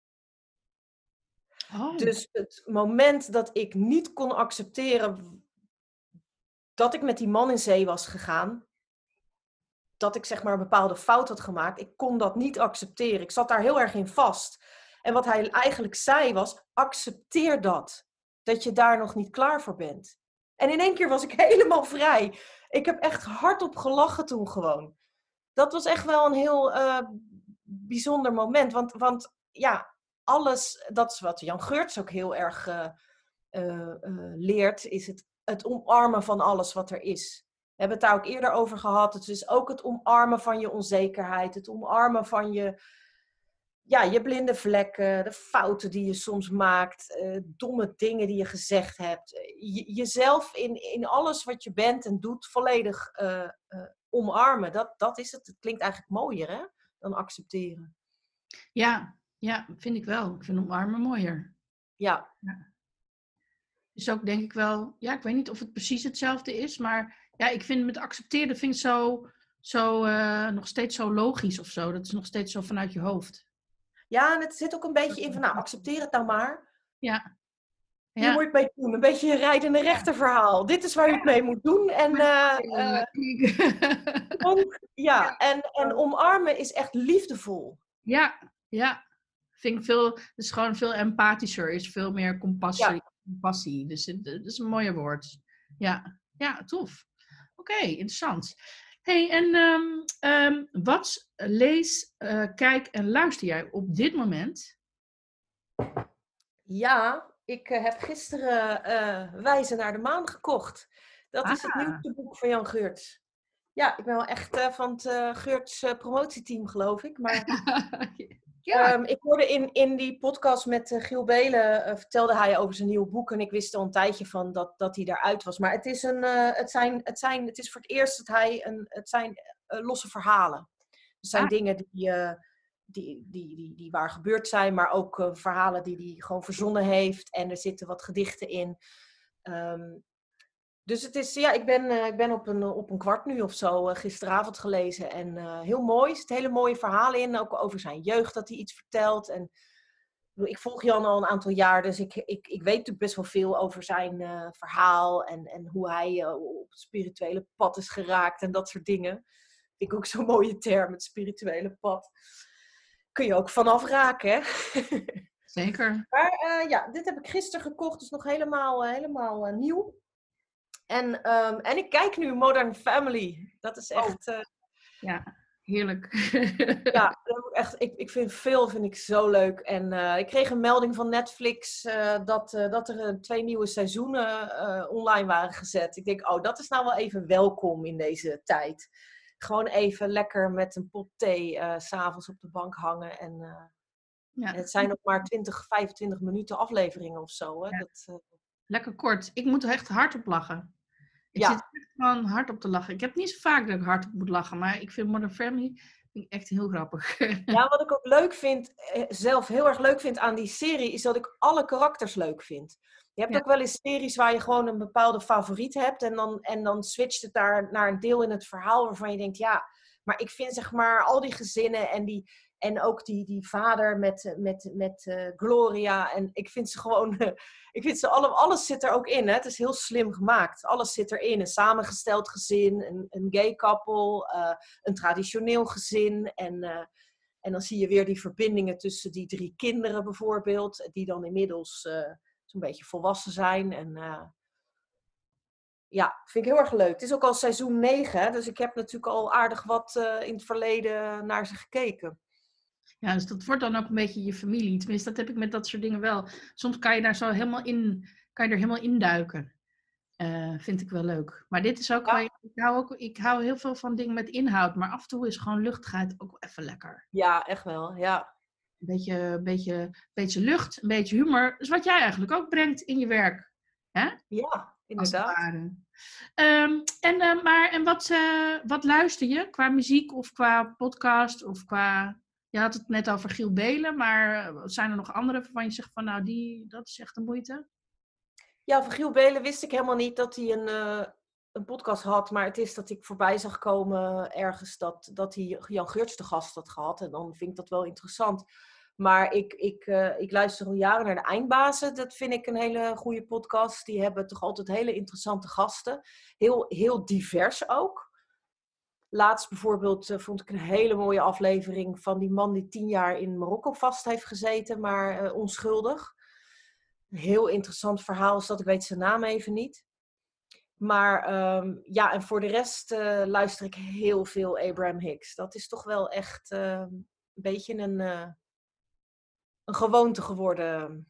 Oh. Dus het moment dat ik niet kon accepteren dat ik met die man in zee was gegaan, dat ik zeg maar een bepaalde fout had gemaakt. Ik kon dat niet accepteren. Ik zat daar heel erg in vast. En wat hij eigenlijk zei was, accepteer dat. Dat je daar nog niet klaar voor bent. En in één keer was ik helemaal vrij. Ik heb echt hardop gelachen toen gewoon. Dat was echt wel een heel uh, bijzonder moment. Want, want ja, alles, dat is wat Jan Geurts ook heel erg uh, uh, uh, leert, is het, het omarmen van alles wat er is. We hebben het daar ook eerder over gehad. Het is ook het omarmen van je onzekerheid. Het omarmen van je, ja, je blinde vlekken. De fouten die je soms maakt. Uh, domme dingen die je gezegd hebt. Je, jezelf in, in alles wat je bent en doet volledig uh, uh, omarmen. Dat, dat is het. Het klinkt eigenlijk mooier, hè? Dan accepteren. Ja, ja, vind ik wel. Ik vind omarmen mooier. Ja. ja. Dus ook denk ik wel... Ja, ik weet niet of het precies hetzelfde is, maar... Ja, ik vind met accepteren vind ik zo, zo uh, nog steeds zo logisch of zo. Dat is nog steeds zo vanuit je hoofd. Ja, en het zit ook een beetje in van, nou, accepteer het nou maar. Ja. Hier Ja. moet je het mee doen. Een beetje een rijdende rechterverhaal. Dit is waar je het mee moet doen. En, uh, uh, ja, en, en omarmen is echt liefdevol. Ja, ja. Vind ik veel, het is gewoon veel empathischer, is veel meer compassie. Ja. compassie. Dus het, het is een mooie woord. Ja, ja, tof. Oké, okay, interessant. Hey, en um, um, wat lees, uh, kijk en luister jij op dit moment? Ja, ik uh, heb gisteren uh, Wijzen naar de Maan gekocht. Dat ah. is het nieuwste boek van Jan Geurts. Ja, ik ben wel echt uh, van het uh, Geurts uh, promotieteam, geloof ik. Maar ja. um, ik hoorde in, in die podcast met uh, Giel Belen, uh, vertelde hij over zijn nieuwe boek. En ik wist al een tijdje van dat, dat hij daaruit was. Maar het is, een, uh, het, zijn, het, zijn, het is voor het eerst dat hij, een, het zijn uh, losse verhalen. Het zijn ah. dingen die... Uh, Die, die, die, die waar gebeurd zijn, maar ook uh, verhalen die hij gewoon verzonnen heeft. En er zitten wat gedichten in. Um, dus het is, ja, ik ben, uh, ik ben op, een, op een kwart nu of zo uh, gisteravond gelezen. En uh, heel mooi, er zitten hele mooie verhalen in. Ook over zijn jeugd, dat hij iets vertelt. En ik volg Jan al een aantal jaar, dus ik, ik, ik weet natuurlijk best wel veel over zijn uh, verhaal. En, en hoe hij uh, op het spirituele pad is geraakt en dat soort dingen. Vind ik ook zo'n mooie term, het spirituele pad. Kun je ook vanaf raken, hè? Zeker. Maar uh, ja, dit heb ik gisteren gekocht, dus nog helemaal, uh, helemaal uh, nieuw. En, um, en ik kijk nu Modern Family. Dat is echt... Uh... Ja, heerlijk. Ja, echt, ik, ik vind veel vind ik zo leuk. En uh, ik kreeg een melding van Netflix uh, dat, uh, dat er uh, twee nieuwe seizoenen uh, online waren gezet. Ik denk, oh, dat is nou wel even welkom in deze tijd. Gewoon even lekker met een pot thee uh, 's avonds op de bank hangen. En, uh, ja. en het zijn nog maar twintig, vijfentwintig minuten afleveringen of zo. Hè? Ja. Dat, uh... Lekker kort. Ik moet er echt hard op lachen. Ik ja. zit echt gewoon hard op te lachen. Ik heb niet zo vaak dat ik hard op moet lachen. Maar ik vind Modern Family vind ik echt heel grappig. Ja, wat ik ook leuk vind, zelf heel erg leuk vind aan die serie, is dat ik alle karakters leuk vind. Je hebt ja. ook wel eens series waar je gewoon een bepaalde favoriet hebt. En dan, en dan switcht het daar naar een deel in het verhaal waarvan je denkt, ja, maar ik vind zeg maar al die gezinnen en, die, en ook die, die vader met, met, met uh, Gloria. En ik vind ze gewoon, uh, ik vind ze alle, alles zit er ook in. Hè? Het is heel slim gemaakt. Alles zit erin. Een samengesteld gezin, een, een gay couple, uh, een traditioneel gezin. En, uh, en dan zie je weer die verbindingen tussen die drie kinderen bijvoorbeeld. Die dan inmiddels... Uh, zo'n beetje volwassen zijn. En uh, ja, vind ik heel erg leuk. Het is ook al seizoen negen, dus ik heb natuurlijk al aardig wat uh, in het verleden naar ze gekeken. Ja, dus dat wordt dan ook een beetje je familie. Tenminste, dat heb ik met dat soort dingen wel. Soms kan je daar zo helemaal in, kan je er helemaal induiken. Uh, vind ik wel leuk. Maar dit is ook, ja. ik, hou ook, ik hou heel veel van dingen met inhoud, maar af en toe is gewoon luchtigheid ook wel even lekker. Ja, echt wel, ja. Een beetje, beetje, beetje lucht, een beetje humor. Dat is wat jij eigenlijk ook brengt in je werk. Hè? Ja, inderdaad. Um, en, uh, maar, en wat, uh, wat luister je? Qua muziek of qua podcast? Of qua... Je had het net over Giel Belen, maar zijn er nog andere waarvan je zegt van nou, die, dat is echt de moeite? Ja, van Giel Belen wist ik helemaal niet dat hij een, uh, een podcast had. Maar het is dat ik voorbij zag komen ergens dat, dat hij Jan Geurts te gast had gehad. En dan vind ik dat wel interessant. Maar ik, ik, uh, ik luister al jaren naar de Eindbazen. Dat vind ik een hele goede podcast. Die hebben toch altijd hele interessante gasten. Heel, heel divers ook. Laatst bijvoorbeeld uh, vond ik een hele mooie aflevering van die man die tien jaar in Marokko vast heeft gezeten, maar uh, onschuldig. Een heel interessant verhaal is dat, ik weet zijn naam even niet. Maar um, ja, en voor de rest uh, luister ik heel veel Abraham Hicks. Dat is toch wel echt uh, een beetje een... Uh, een gewoonte geworden.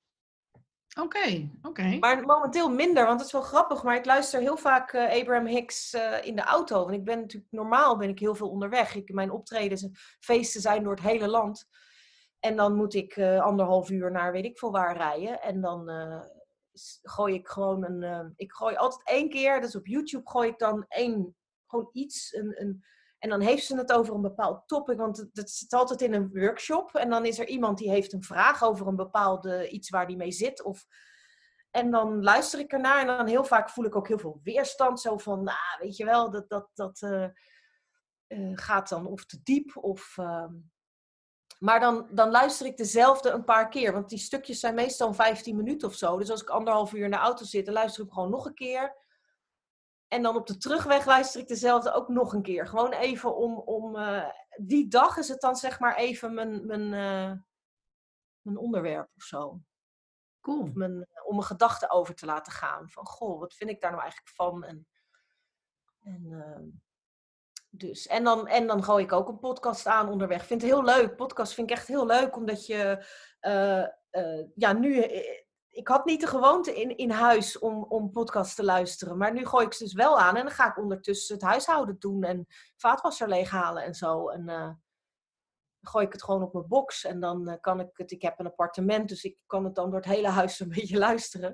Oké, okay, oké. Okay. Maar momenteel minder, want het is wel grappig. Maar ik luister heel vaak uh, Abraham Hicks uh, in de auto. Want ik ben natuurlijk, normaal ben ik heel veel onderweg. Ik, mijn optredens en feesten zijn door het hele land. En dan moet ik uh, anderhalf uur naar weet ik veel waar rijden. En dan uh, gooi ik gewoon een... Uh, ik gooi altijd één keer, dus op YouTube gooi ik dan één, gewoon iets, een... een En dan heeft ze het over een bepaald topic, want het, het zit altijd in een workshop. En dan is er iemand die heeft een vraag over een bepaalde iets waar die mee zit. Of... En dan luister ik ernaar en dan heel vaak voel ik ook heel veel weerstand. Zo van, nou, weet je wel, dat, dat, dat uh, uh, gaat dan of te diep of... Uh, Maar dan, dan luister ik dezelfde een paar keer. Want die stukjes zijn meestal vijftien minuten of zo. Dus als ik anderhalf uur in de auto zit, dan luister ik gewoon nog een keer. En dan op de terugweg luister ik dezelfde ook nog een keer. Gewoon even om... om uh, die dag is het dan zeg maar even mijn, mijn, uh, mijn onderwerp of zo. Cool. Of mijn, om mijn gedachten over te laten gaan. Van, goh, wat vind ik daar nou eigenlijk van? En, en, uh, dus. en, dan, en dan gooi ik ook een podcast aan onderweg. Ik vind het heel leuk. Podcast vind ik echt heel leuk. Omdat je... Uh, uh, ja, nu... Ik had niet de gewoonte in, in huis om, om podcasts te luisteren. Maar nu gooi ik ze dus wel aan. En dan ga ik ondertussen het huishouden doen. En vaatwasser leeghalen en zo. En uh, dan gooi ik het gewoon op mijn box. En dan uh, kan ik het... Ik heb een appartement. Dus ik kan het dan door het hele huis een beetje luisteren.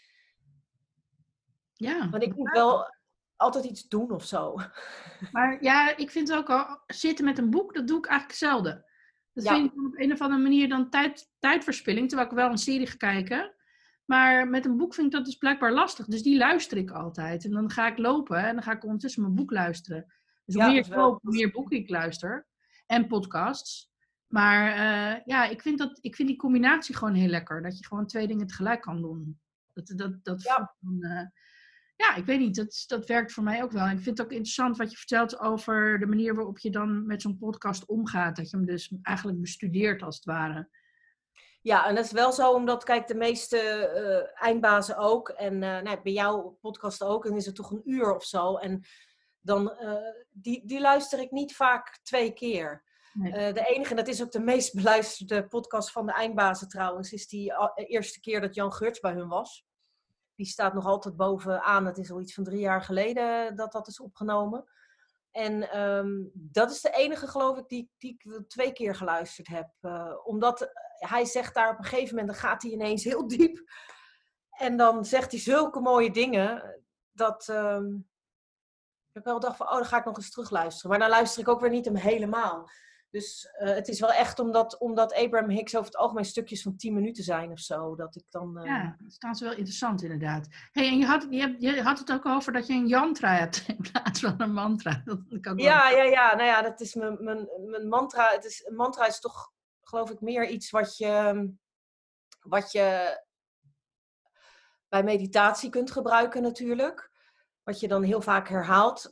Ja. Want ik moet wel altijd iets doen of zo. Maar ja, ik vind ook al... Zitten met een boek, dat doe ik eigenlijk zelden. Dat Ja. vind ik op een of andere manier dan tijd, tijdverspilling. Terwijl ik wel een serie ga kijken. Maar met een boek vind ik dat dus blijkbaar lastig. Dus die luister ik altijd. En dan ga ik lopen en dan ga ik ondertussen mijn boek luisteren. Dus hoe Ja, meer dat ik is wel- loop, hoe meer boeken ik luister. En podcasts. Maar uh, ja, ik vind, dat, ik vind die combinatie gewoon heel lekker. Dat je gewoon twee dingen tegelijk kan doen. Dat, dat, dat Ja. voelt dan, uh, ja, ik weet niet. Dat, dat werkt voor mij ook wel. En ik vind het ook interessant wat je vertelt over de manier waarop je dan met zo'n podcast omgaat. Dat je hem dus eigenlijk bestudeert als het ware. Ja, en dat is wel zo, omdat, kijk, de meeste uh, eindbazen ook, en uh, nou, bij jouw podcast ook, en is het toch een uur of zo. En dan, uh, die, die luister ik niet vaak twee keer. Nee. Uh, de enige, en dat is ook de meest beluisterde podcast van de eindbazen trouwens, is die uh, eerste keer dat Jan Geurts bij hun was. Die staat nog altijd bovenaan. Het is al iets van drie jaar geleden dat dat is opgenomen. En um, dat is de enige, geloof ik, die, die ik twee keer geluisterd heb. Uh, omdat hij zegt daar op een gegeven moment, dan gaat hij ineens heel diep. En dan zegt hij zulke mooie dingen, dat um, ik wel dacht van, oh, dan ga ik nog eens terugluisteren. Maar dan luister ik ook weer niet hem helemaal. Dus uh, het is wel echt omdat, omdat Abraham Hicks over het algemeen stukjes van tien minuten zijn of zo. Dat ik dan... Uh... Ja, dat is trouwens wel interessant inderdaad. Hey, en je had, je, hebt, je had het ook over dat je een yantra hebt in plaats van een mantra. Dat kan ja, wel... ja, ja. Nou ja, dat is mijn, mijn, mijn mantra. Het is, een mantra is toch, geloof ik, meer iets wat je, wat je bij meditatie kunt gebruiken natuurlijk. Wat je dan heel vaak herhaalt.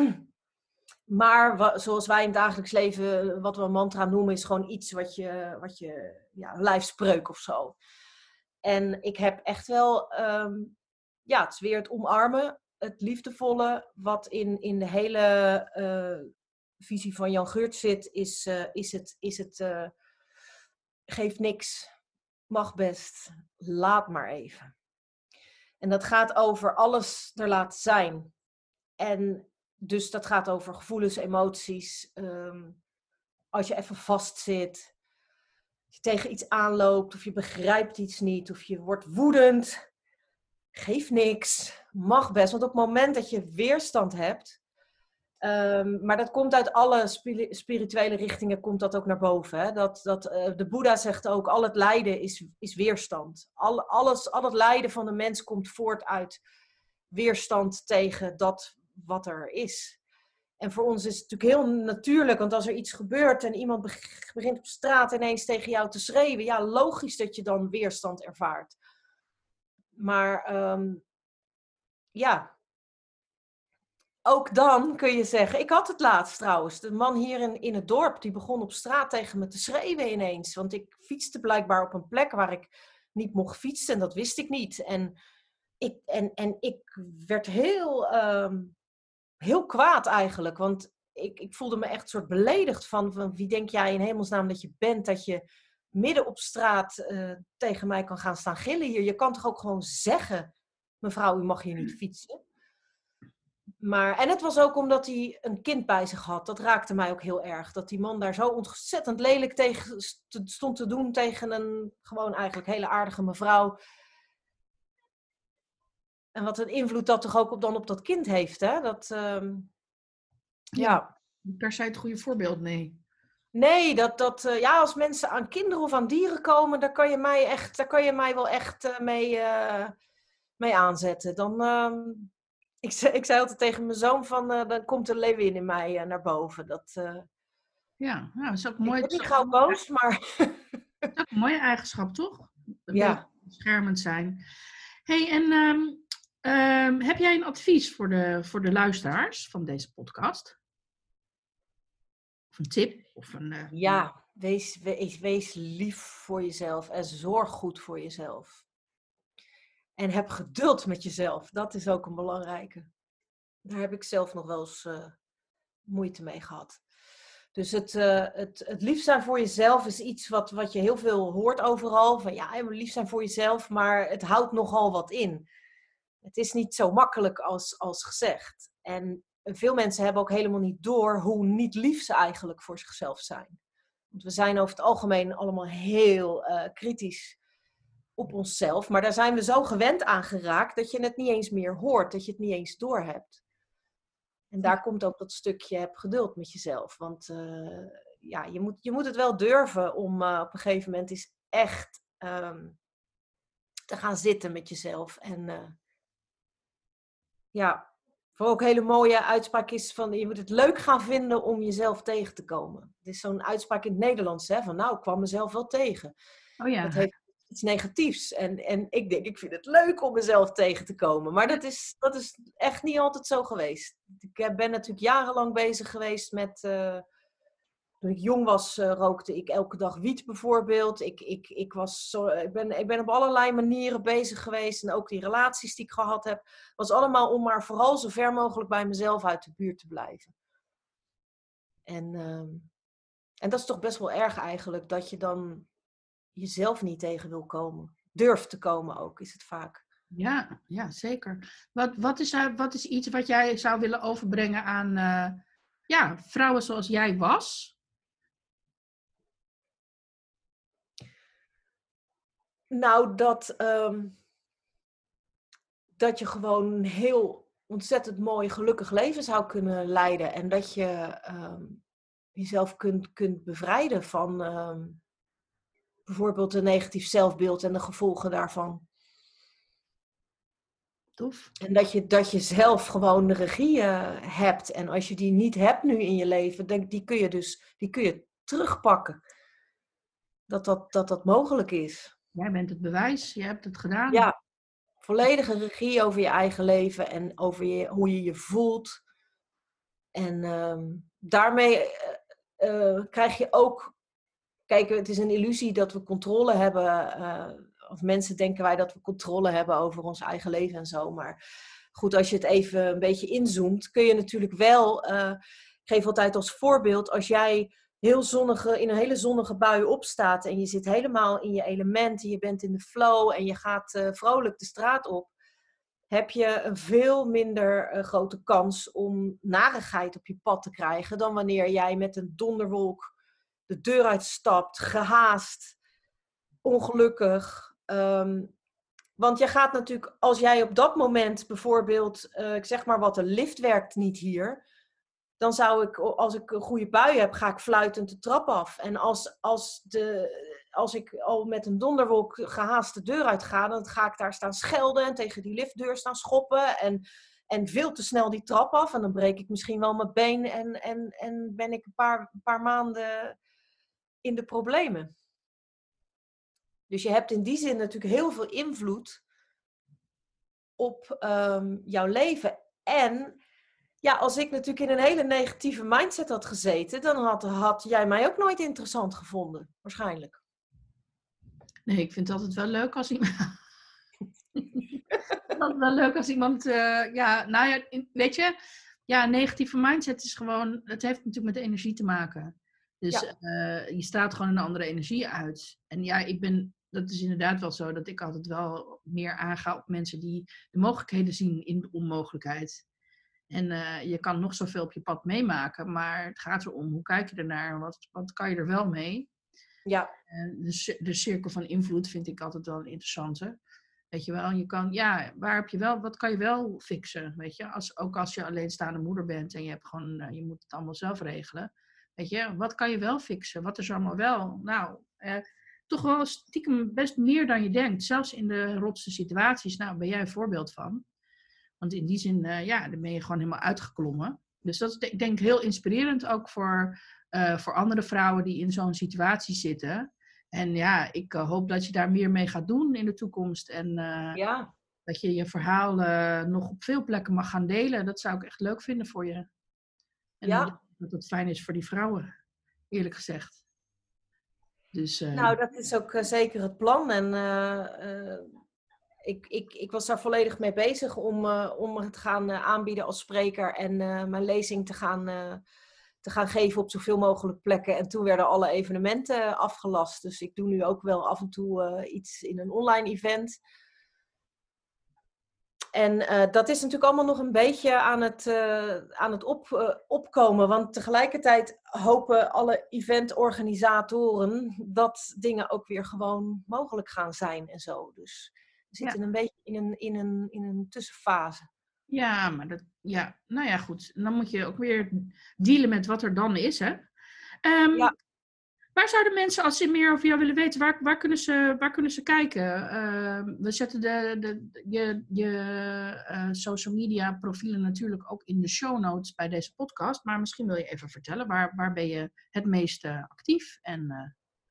Maar wa- zoals wij in het dagelijks leven, wat we een mantra noemen, is gewoon iets wat je, wat je ja, een lijfspreuk of zo. En ik heb echt wel, um, ja, het is weer het omarmen, het liefdevolle, wat in, in de hele uh, visie van Jan Geurts zit, is, uh, is het, is het uh, geef niks, mag best, laat maar even. En dat gaat over alles er laten zijn. En dus dat gaat over gevoelens, emoties. Um, als je even vastzit, als je tegen iets aanloopt, of je begrijpt iets niet, of je wordt woedend. Geef niks, mag best. Want op het moment dat je weerstand hebt, um, maar dat komt uit alle spi- spirituele richtingen, komt dat ook naar boven. Hè? Dat, dat, uh, de Boeddha zegt ook, al het lijden is, is weerstand. Al, alles, al het lijden van de mens komt voort uit weerstand tegen dat wat er is. En voor ons is het natuurlijk heel natuurlijk, want als er iets gebeurt en iemand begint op straat ineens tegen jou te schreeuwen, ja, logisch dat je dan weerstand ervaart. Maar um, ja, ook dan kun je zeggen, ik had het laatst trouwens, de man hier in, in het dorp, die begon op straat tegen me te schreeuwen ineens. Want ik fietste blijkbaar op een plek waar ik niet mocht fietsen en dat wist ik niet. En ik, en, en ik werd heel... Um, Heel kwaad eigenlijk, want ik, ik voelde me echt een soort beledigd van, van wie denk jij in hemelsnaam dat je bent, dat je midden op straat uh, tegen mij kan gaan staan gillen hier. Je kan toch ook gewoon zeggen, mevrouw, u mag hier niet fietsen. Maar, en het was ook omdat hij een kind bij zich had, dat raakte mij ook heel erg. Dat die man daar zo ontzettend lelijk tegen stond te doen tegen een gewoon eigenlijk hele aardige mevrouw. En wat een invloed dat toch ook op, dan op dat kind heeft, hè? Dat, um, ja. ja. Niet per se het goede voorbeeld, nee. Nee, dat, dat, uh, ja, als mensen aan kinderen of aan dieren komen, daar kan je mij, echt, daar kan je mij wel echt uh, mee, uh, mee aanzetten. Dan, uh, ik, ik zei altijd tegen mijn zoon van, uh, dan komt de leeuwin in mij uh, naar boven. Dat, uh, Ja, nou, dat is ook mooi. Ik word Het niet is ook gauw een mooie- boos, maar het is ook een mooie eigenschap, toch? Een ja. beetje beschermend zijn. Hey, en ehm, ehm, heb jij een advies voor de, voor de luisteraars van deze podcast? Of een tip? Of een, eh, Ja, wees, wees, wees lief voor jezelf en zorg goed voor jezelf. En heb geduld met jezelf. Dat is ook een belangrijke. Daar heb ik zelf nog wel eens uh, moeite mee gehad. Dus het, uh, het, het lief zijn voor jezelf is iets wat, wat je heel veel hoort overal. Van ja, je moet lief zijn voor jezelf, maar het houdt nogal wat in. Het is niet zo makkelijk als, als gezegd. En veel mensen hebben ook helemaal niet door hoe niet lief ze eigenlijk voor zichzelf zijn. Want we zijn over het algemeen allemaal heel uh, kritisch op onszelf. Maar daar zijn we zo gewend aan geraakt dat je het niet eens meer hoort. Dat je het niet eens doorhebt. En daar komt ook dat stukje heb geduld met jezelf. Want uh, ja, je moet, je moet het wel durven om uh, op een gegeven moment eens echt um, te gaan zitten met jezelf. En uh, ja, voor ook een hele mooie uitspraak is van je moet het leuk gaan vinden om jezelf tegen te komen. Het is zo'n uitspraak in het Nederlands, hè, van nou, ik kwam mezelf wel tegen. Oh ja. Dat heeft iets negatiefs. En, en ik denk, ik vind het leuk om mezelf tegen te komen. Maar dat is, dat is echt niet altijd zo geweest. Ik ben natuurlijk jarenlang bezig geweest met... Uh, toen ik jong was, uh, rookte ik elke dag wiet bijvoorbeeld. Ik, ik, ik, was zo, ik, ben, ik ben op allerlei manieren bezig geweest. En ook die relaties die ik gehad heb, was allemaal om maar vooral zo ver mogelijk bij mezelf uit de buurt te blijven. En, uh, en dat is toch best wel erg eigenlijk, dat je dan jezelf niet tegen wil komen. Durft te komen ook, is het vaak. Ja, ja zeker. Wat, wat, is, uh, wat is iets wat jij zou willen overbrengen aan uh, ja, vrouwen zoals jij was? Nou, dat, um, dat je gewoon een heel ontzettend mooi, gelukkig leven zou kunnen leiden. En dat je um, jezelf kunt, kunt bevrijden van um, bijvoorbeeld een negatief zelfbeeld en de gevolgen daarvan. Tof. En dat je, dat je zelf gewoon de regie uh, hebt. En als je die niet hebt nu in je leven, denk, die kun je dus die kun je terugpakken. Dat dat, dat dat mogelijk is. Jij bent het bewijs, je hebt het gedaan. Ja, volledige regie over je eigen leven en over je, hoe je je voelt. En um, daarmee uh, uh, krijg je ook... Kijk, het is een illusie dat we controle hebben. Uh, of mensen denken wij dat we controle hebben over ons eigen leven en zo. Maar goed, als je het even een beetje inzoomt, kun je natuurlijk wel... Uh, ik geef altijd als voorbeeld, als jij heel zonnige, in een hele zonnige bui opstaat en je zit helemaal in je element en je bent in de flow en je gaat uh, vrolijk de straat op, heb je een veel minder uh, grote kans om narigheid op je pad te krijgen dan wanneer jij met een donderwolk de deur uitstapt, gehaast, ongelukkig. Um, want je gaat natuurlijk, als jij op dat moment bijvoorbeeld, uh, ik zeg maar wat, de lift werkt niet hier, dan zou ik, als ik een goede bui heb, ga ik fluitend de trap af. En als, als, de, als ik al met een donderwolk gehaast de deur uitga, dan ga ik daar staan schelden en tegen die liftdeur staan schoppen en, en veel te snel die trap af. En dan breek ik misschien wel mijn been en, en, en ben ik een paar, een paar maanden in de problemen. Dus je hebt in die zin natuurlijk heel veel invloed op um, jouw leven. En ja, als ik natuurlijk in een hele negatieve mindset had gezeten, dan had, had jij mij ook nooit interessant gevonden, waarschijnlijk. Nee, ik vind het altijd wel leuk als iemand... altijd wel leuk als iemand... Uh, ja, nou ja, weet je... Ja, een negatieve mindset is gewoon... Het heeft natuurlijk met energie te maken. Dus ja. uh, je straalt gewoon een andere energie uit. En ja, ik ben... Dat is inderdaad wel zo dat ik altijd wel meer aanga op mensen die de mogelijkheden zien in de onmogelijkheid. En uh, je kan nog zoveel op je pad meemaken, maar het gaat erom, hoe kijk je ernaar? Wat, wat kan je er wel mee? Ja. En de, de cirkel van invloed vind ik altijd wel een interessante. Weet je wel, je kan, ja, waar heb je wel, wat kan je wel fixen? Weet je, als, ook als je alleenstaande moeder bent en je hebt gewoon, uh, je moet het allemaal zelf regelen. Weet je, wat kan je wel fixen? Wat is allemaal wel? Nou, uh, toch wel stiekem best meer dan je denkt. Zelfs in de rotste situaties, nou, ben jij een voorbeeld van. Want in die zin, uh, ja, dan ben je gewoon helemaal uitgeklommen. Dus dat is, ik denk, heel inspirerend ook voor uh, voor andere vrouwen die in zo'n situatie zitten. En ja, ik uh, hoop dat je daar meer mee gaat doen in de toekomst. En uh, ja. dat je je verhaal uh, nog op veel plekken mag gaan delen. Dat zou ik echt leuk vinden voor je. En ja. dat het fijn is voor die vrouwen, eerlijk gezegd. Dus, uh... Nou, dat is ook uh, zeker het plan. En uh, uh, ik, ik, ik was daar volledig mee bezig om, uh, om het te gaan uh, aanbieden als spreker. En uh, mijn lezing te gaan, uh, te gaan geven op zoveel mogelijk plekken. En toen werden alle evenementen afgelast. Dus ik doe nu ook wel af en toe uh, iets in een online event. En uh, dat is natuurlijk allemaal nog een beetje aan het, uh, aan het op, uh, opkomen. Want tegelijkertijd hopen alle eventorganisatoren dat dingen ook weer gewoon mogelijk gaan zijn en zo. Dus we zitten ja. een beetje in een, in, een, in een tussenfase. Ja, maar dat, ja, nou ja, goed. Dan moet je ook weer dealen met wat er dan is, hè? Um, ja. Waar zouden mensen, als ze meer over jou willen weten, waar, waar, kunnen, ze, waar kunnen ze kijken? Uh, we zetten de, de, je, je uh, social media profielen natuurlijk ook in de show notes bij deze podcast. Maar misschien wil je even vertellen, waar, waar ben je het meest uh, actief? En, uh...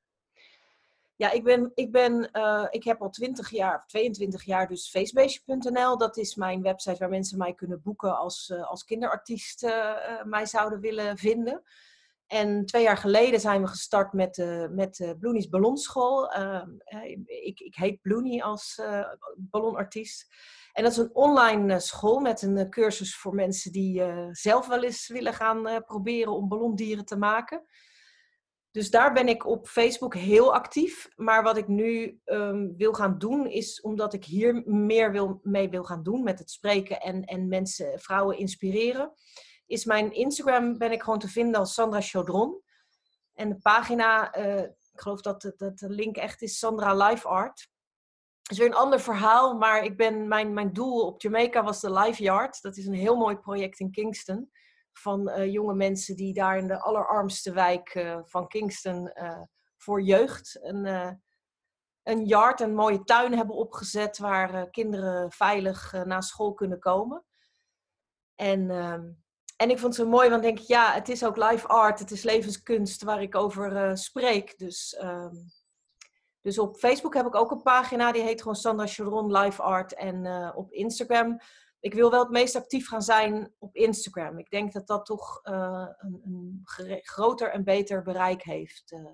Ja, ik, ben, ik, ben, uh, ik heb al twintig jaar, of tweeëntwintig jaar dus facebeestje punt n l. Dat is mijn website waar mensen mij kunnen boeken als, uh, als kinderartiest uh, uh, mij zouden willen vinden. En twee jaar geleden zijn we gestart met, uh, met de Bloenies Ballonschool. Uh, ik, ik heet Bloenie als uh, ballonartiest. En dat is een online uh, school met een uh, cursus voor mensen die uh, zelf wel eens willen gaan uh, proberen om ballondieren te maken. Dus daar ben ik op Facebook heel actief. Maar wat ik nu um, wil gaan doen is, omdat ik hier meer wil, mee wil gaan doen met het spreken en, en mensen, vrouwen inspireren, is mijn Instagram ben ik gewoon te vinden als Sandra Chaudron. En de pagina, uh, ik geloof dat de, dat de link echt is Sandra Life Art. Dat is weer een ander verhaal, maar ik ben, mijn, mijn doel op Jamaica was de Life Yard. Dat is een heel mooi project in Kingston. Van uh, jonge mensen die daar in de allerarmste wijk uh, van Kingston uh, voor jeugd een, uh, een yard, een mooie tuin hebben opgezet waar uh, kinderen veilig uh, naar school kunnen komen. En, uh, en ik vond het zo mooi, want denk ik, ja, het is ook live art, het is levenskunst waar ik over uh, spreek. Dus, um, dus op Facebook heb ik ook een pagina, die heet gewoon Sandra Chaudron Live Art. En uh, op Instagram, ik wil wel het meest actief gaan zijn op Instagram. Ik denk dat dat toch uh, een, een gere- groter en beter bereik heeft. Uh.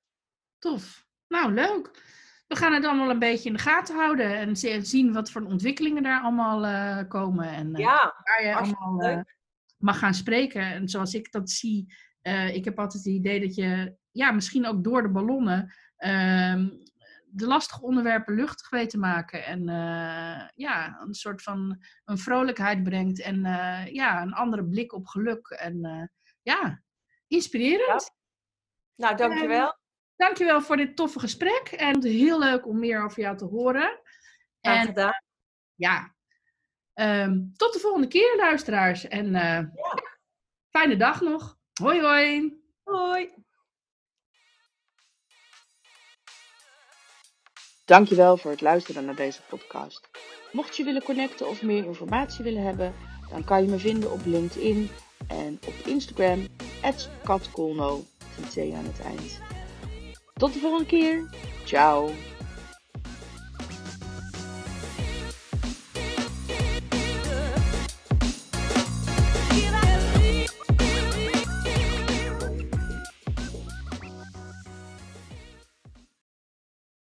Tof. Nou, leuk. We gaan het allemaal een beetje in de gaten houden en zien wat voor ontwikkelingen daar allemaal uh, komen. En uh, ja, waar je allemaal uh, mag gaan spreken. En zoals ik dat zie, uh, ik heb altijd het idee dat je, ja, misschien ook door de ballonnen, uh, de lastige onderwerpen luchtig weet te maken. En uh, ja, een soort van een vrolijkheid brengt. En uh, ja, een andere blik op geluk. En uh, ja, inspirerend. Ja. Nou, dankjewel. En, dankjewel voor dit toffe gesprek. En het is heel leuk om meer over jou te horen. Graag gedaan. En, ja, um, tot de volgende keer, luisteraars. En uh, ja. fijne dag nog. Hoi, hoi. Hoi. Dankjewel voor het luisteren naar deze podcast. Mocht je willen connecten of meer informatie willen hebben, dan kan je me vinden op LinkedIn en op Instagram, at katkolno, met een T aan het eind. Tot de volgende keer. Ciao.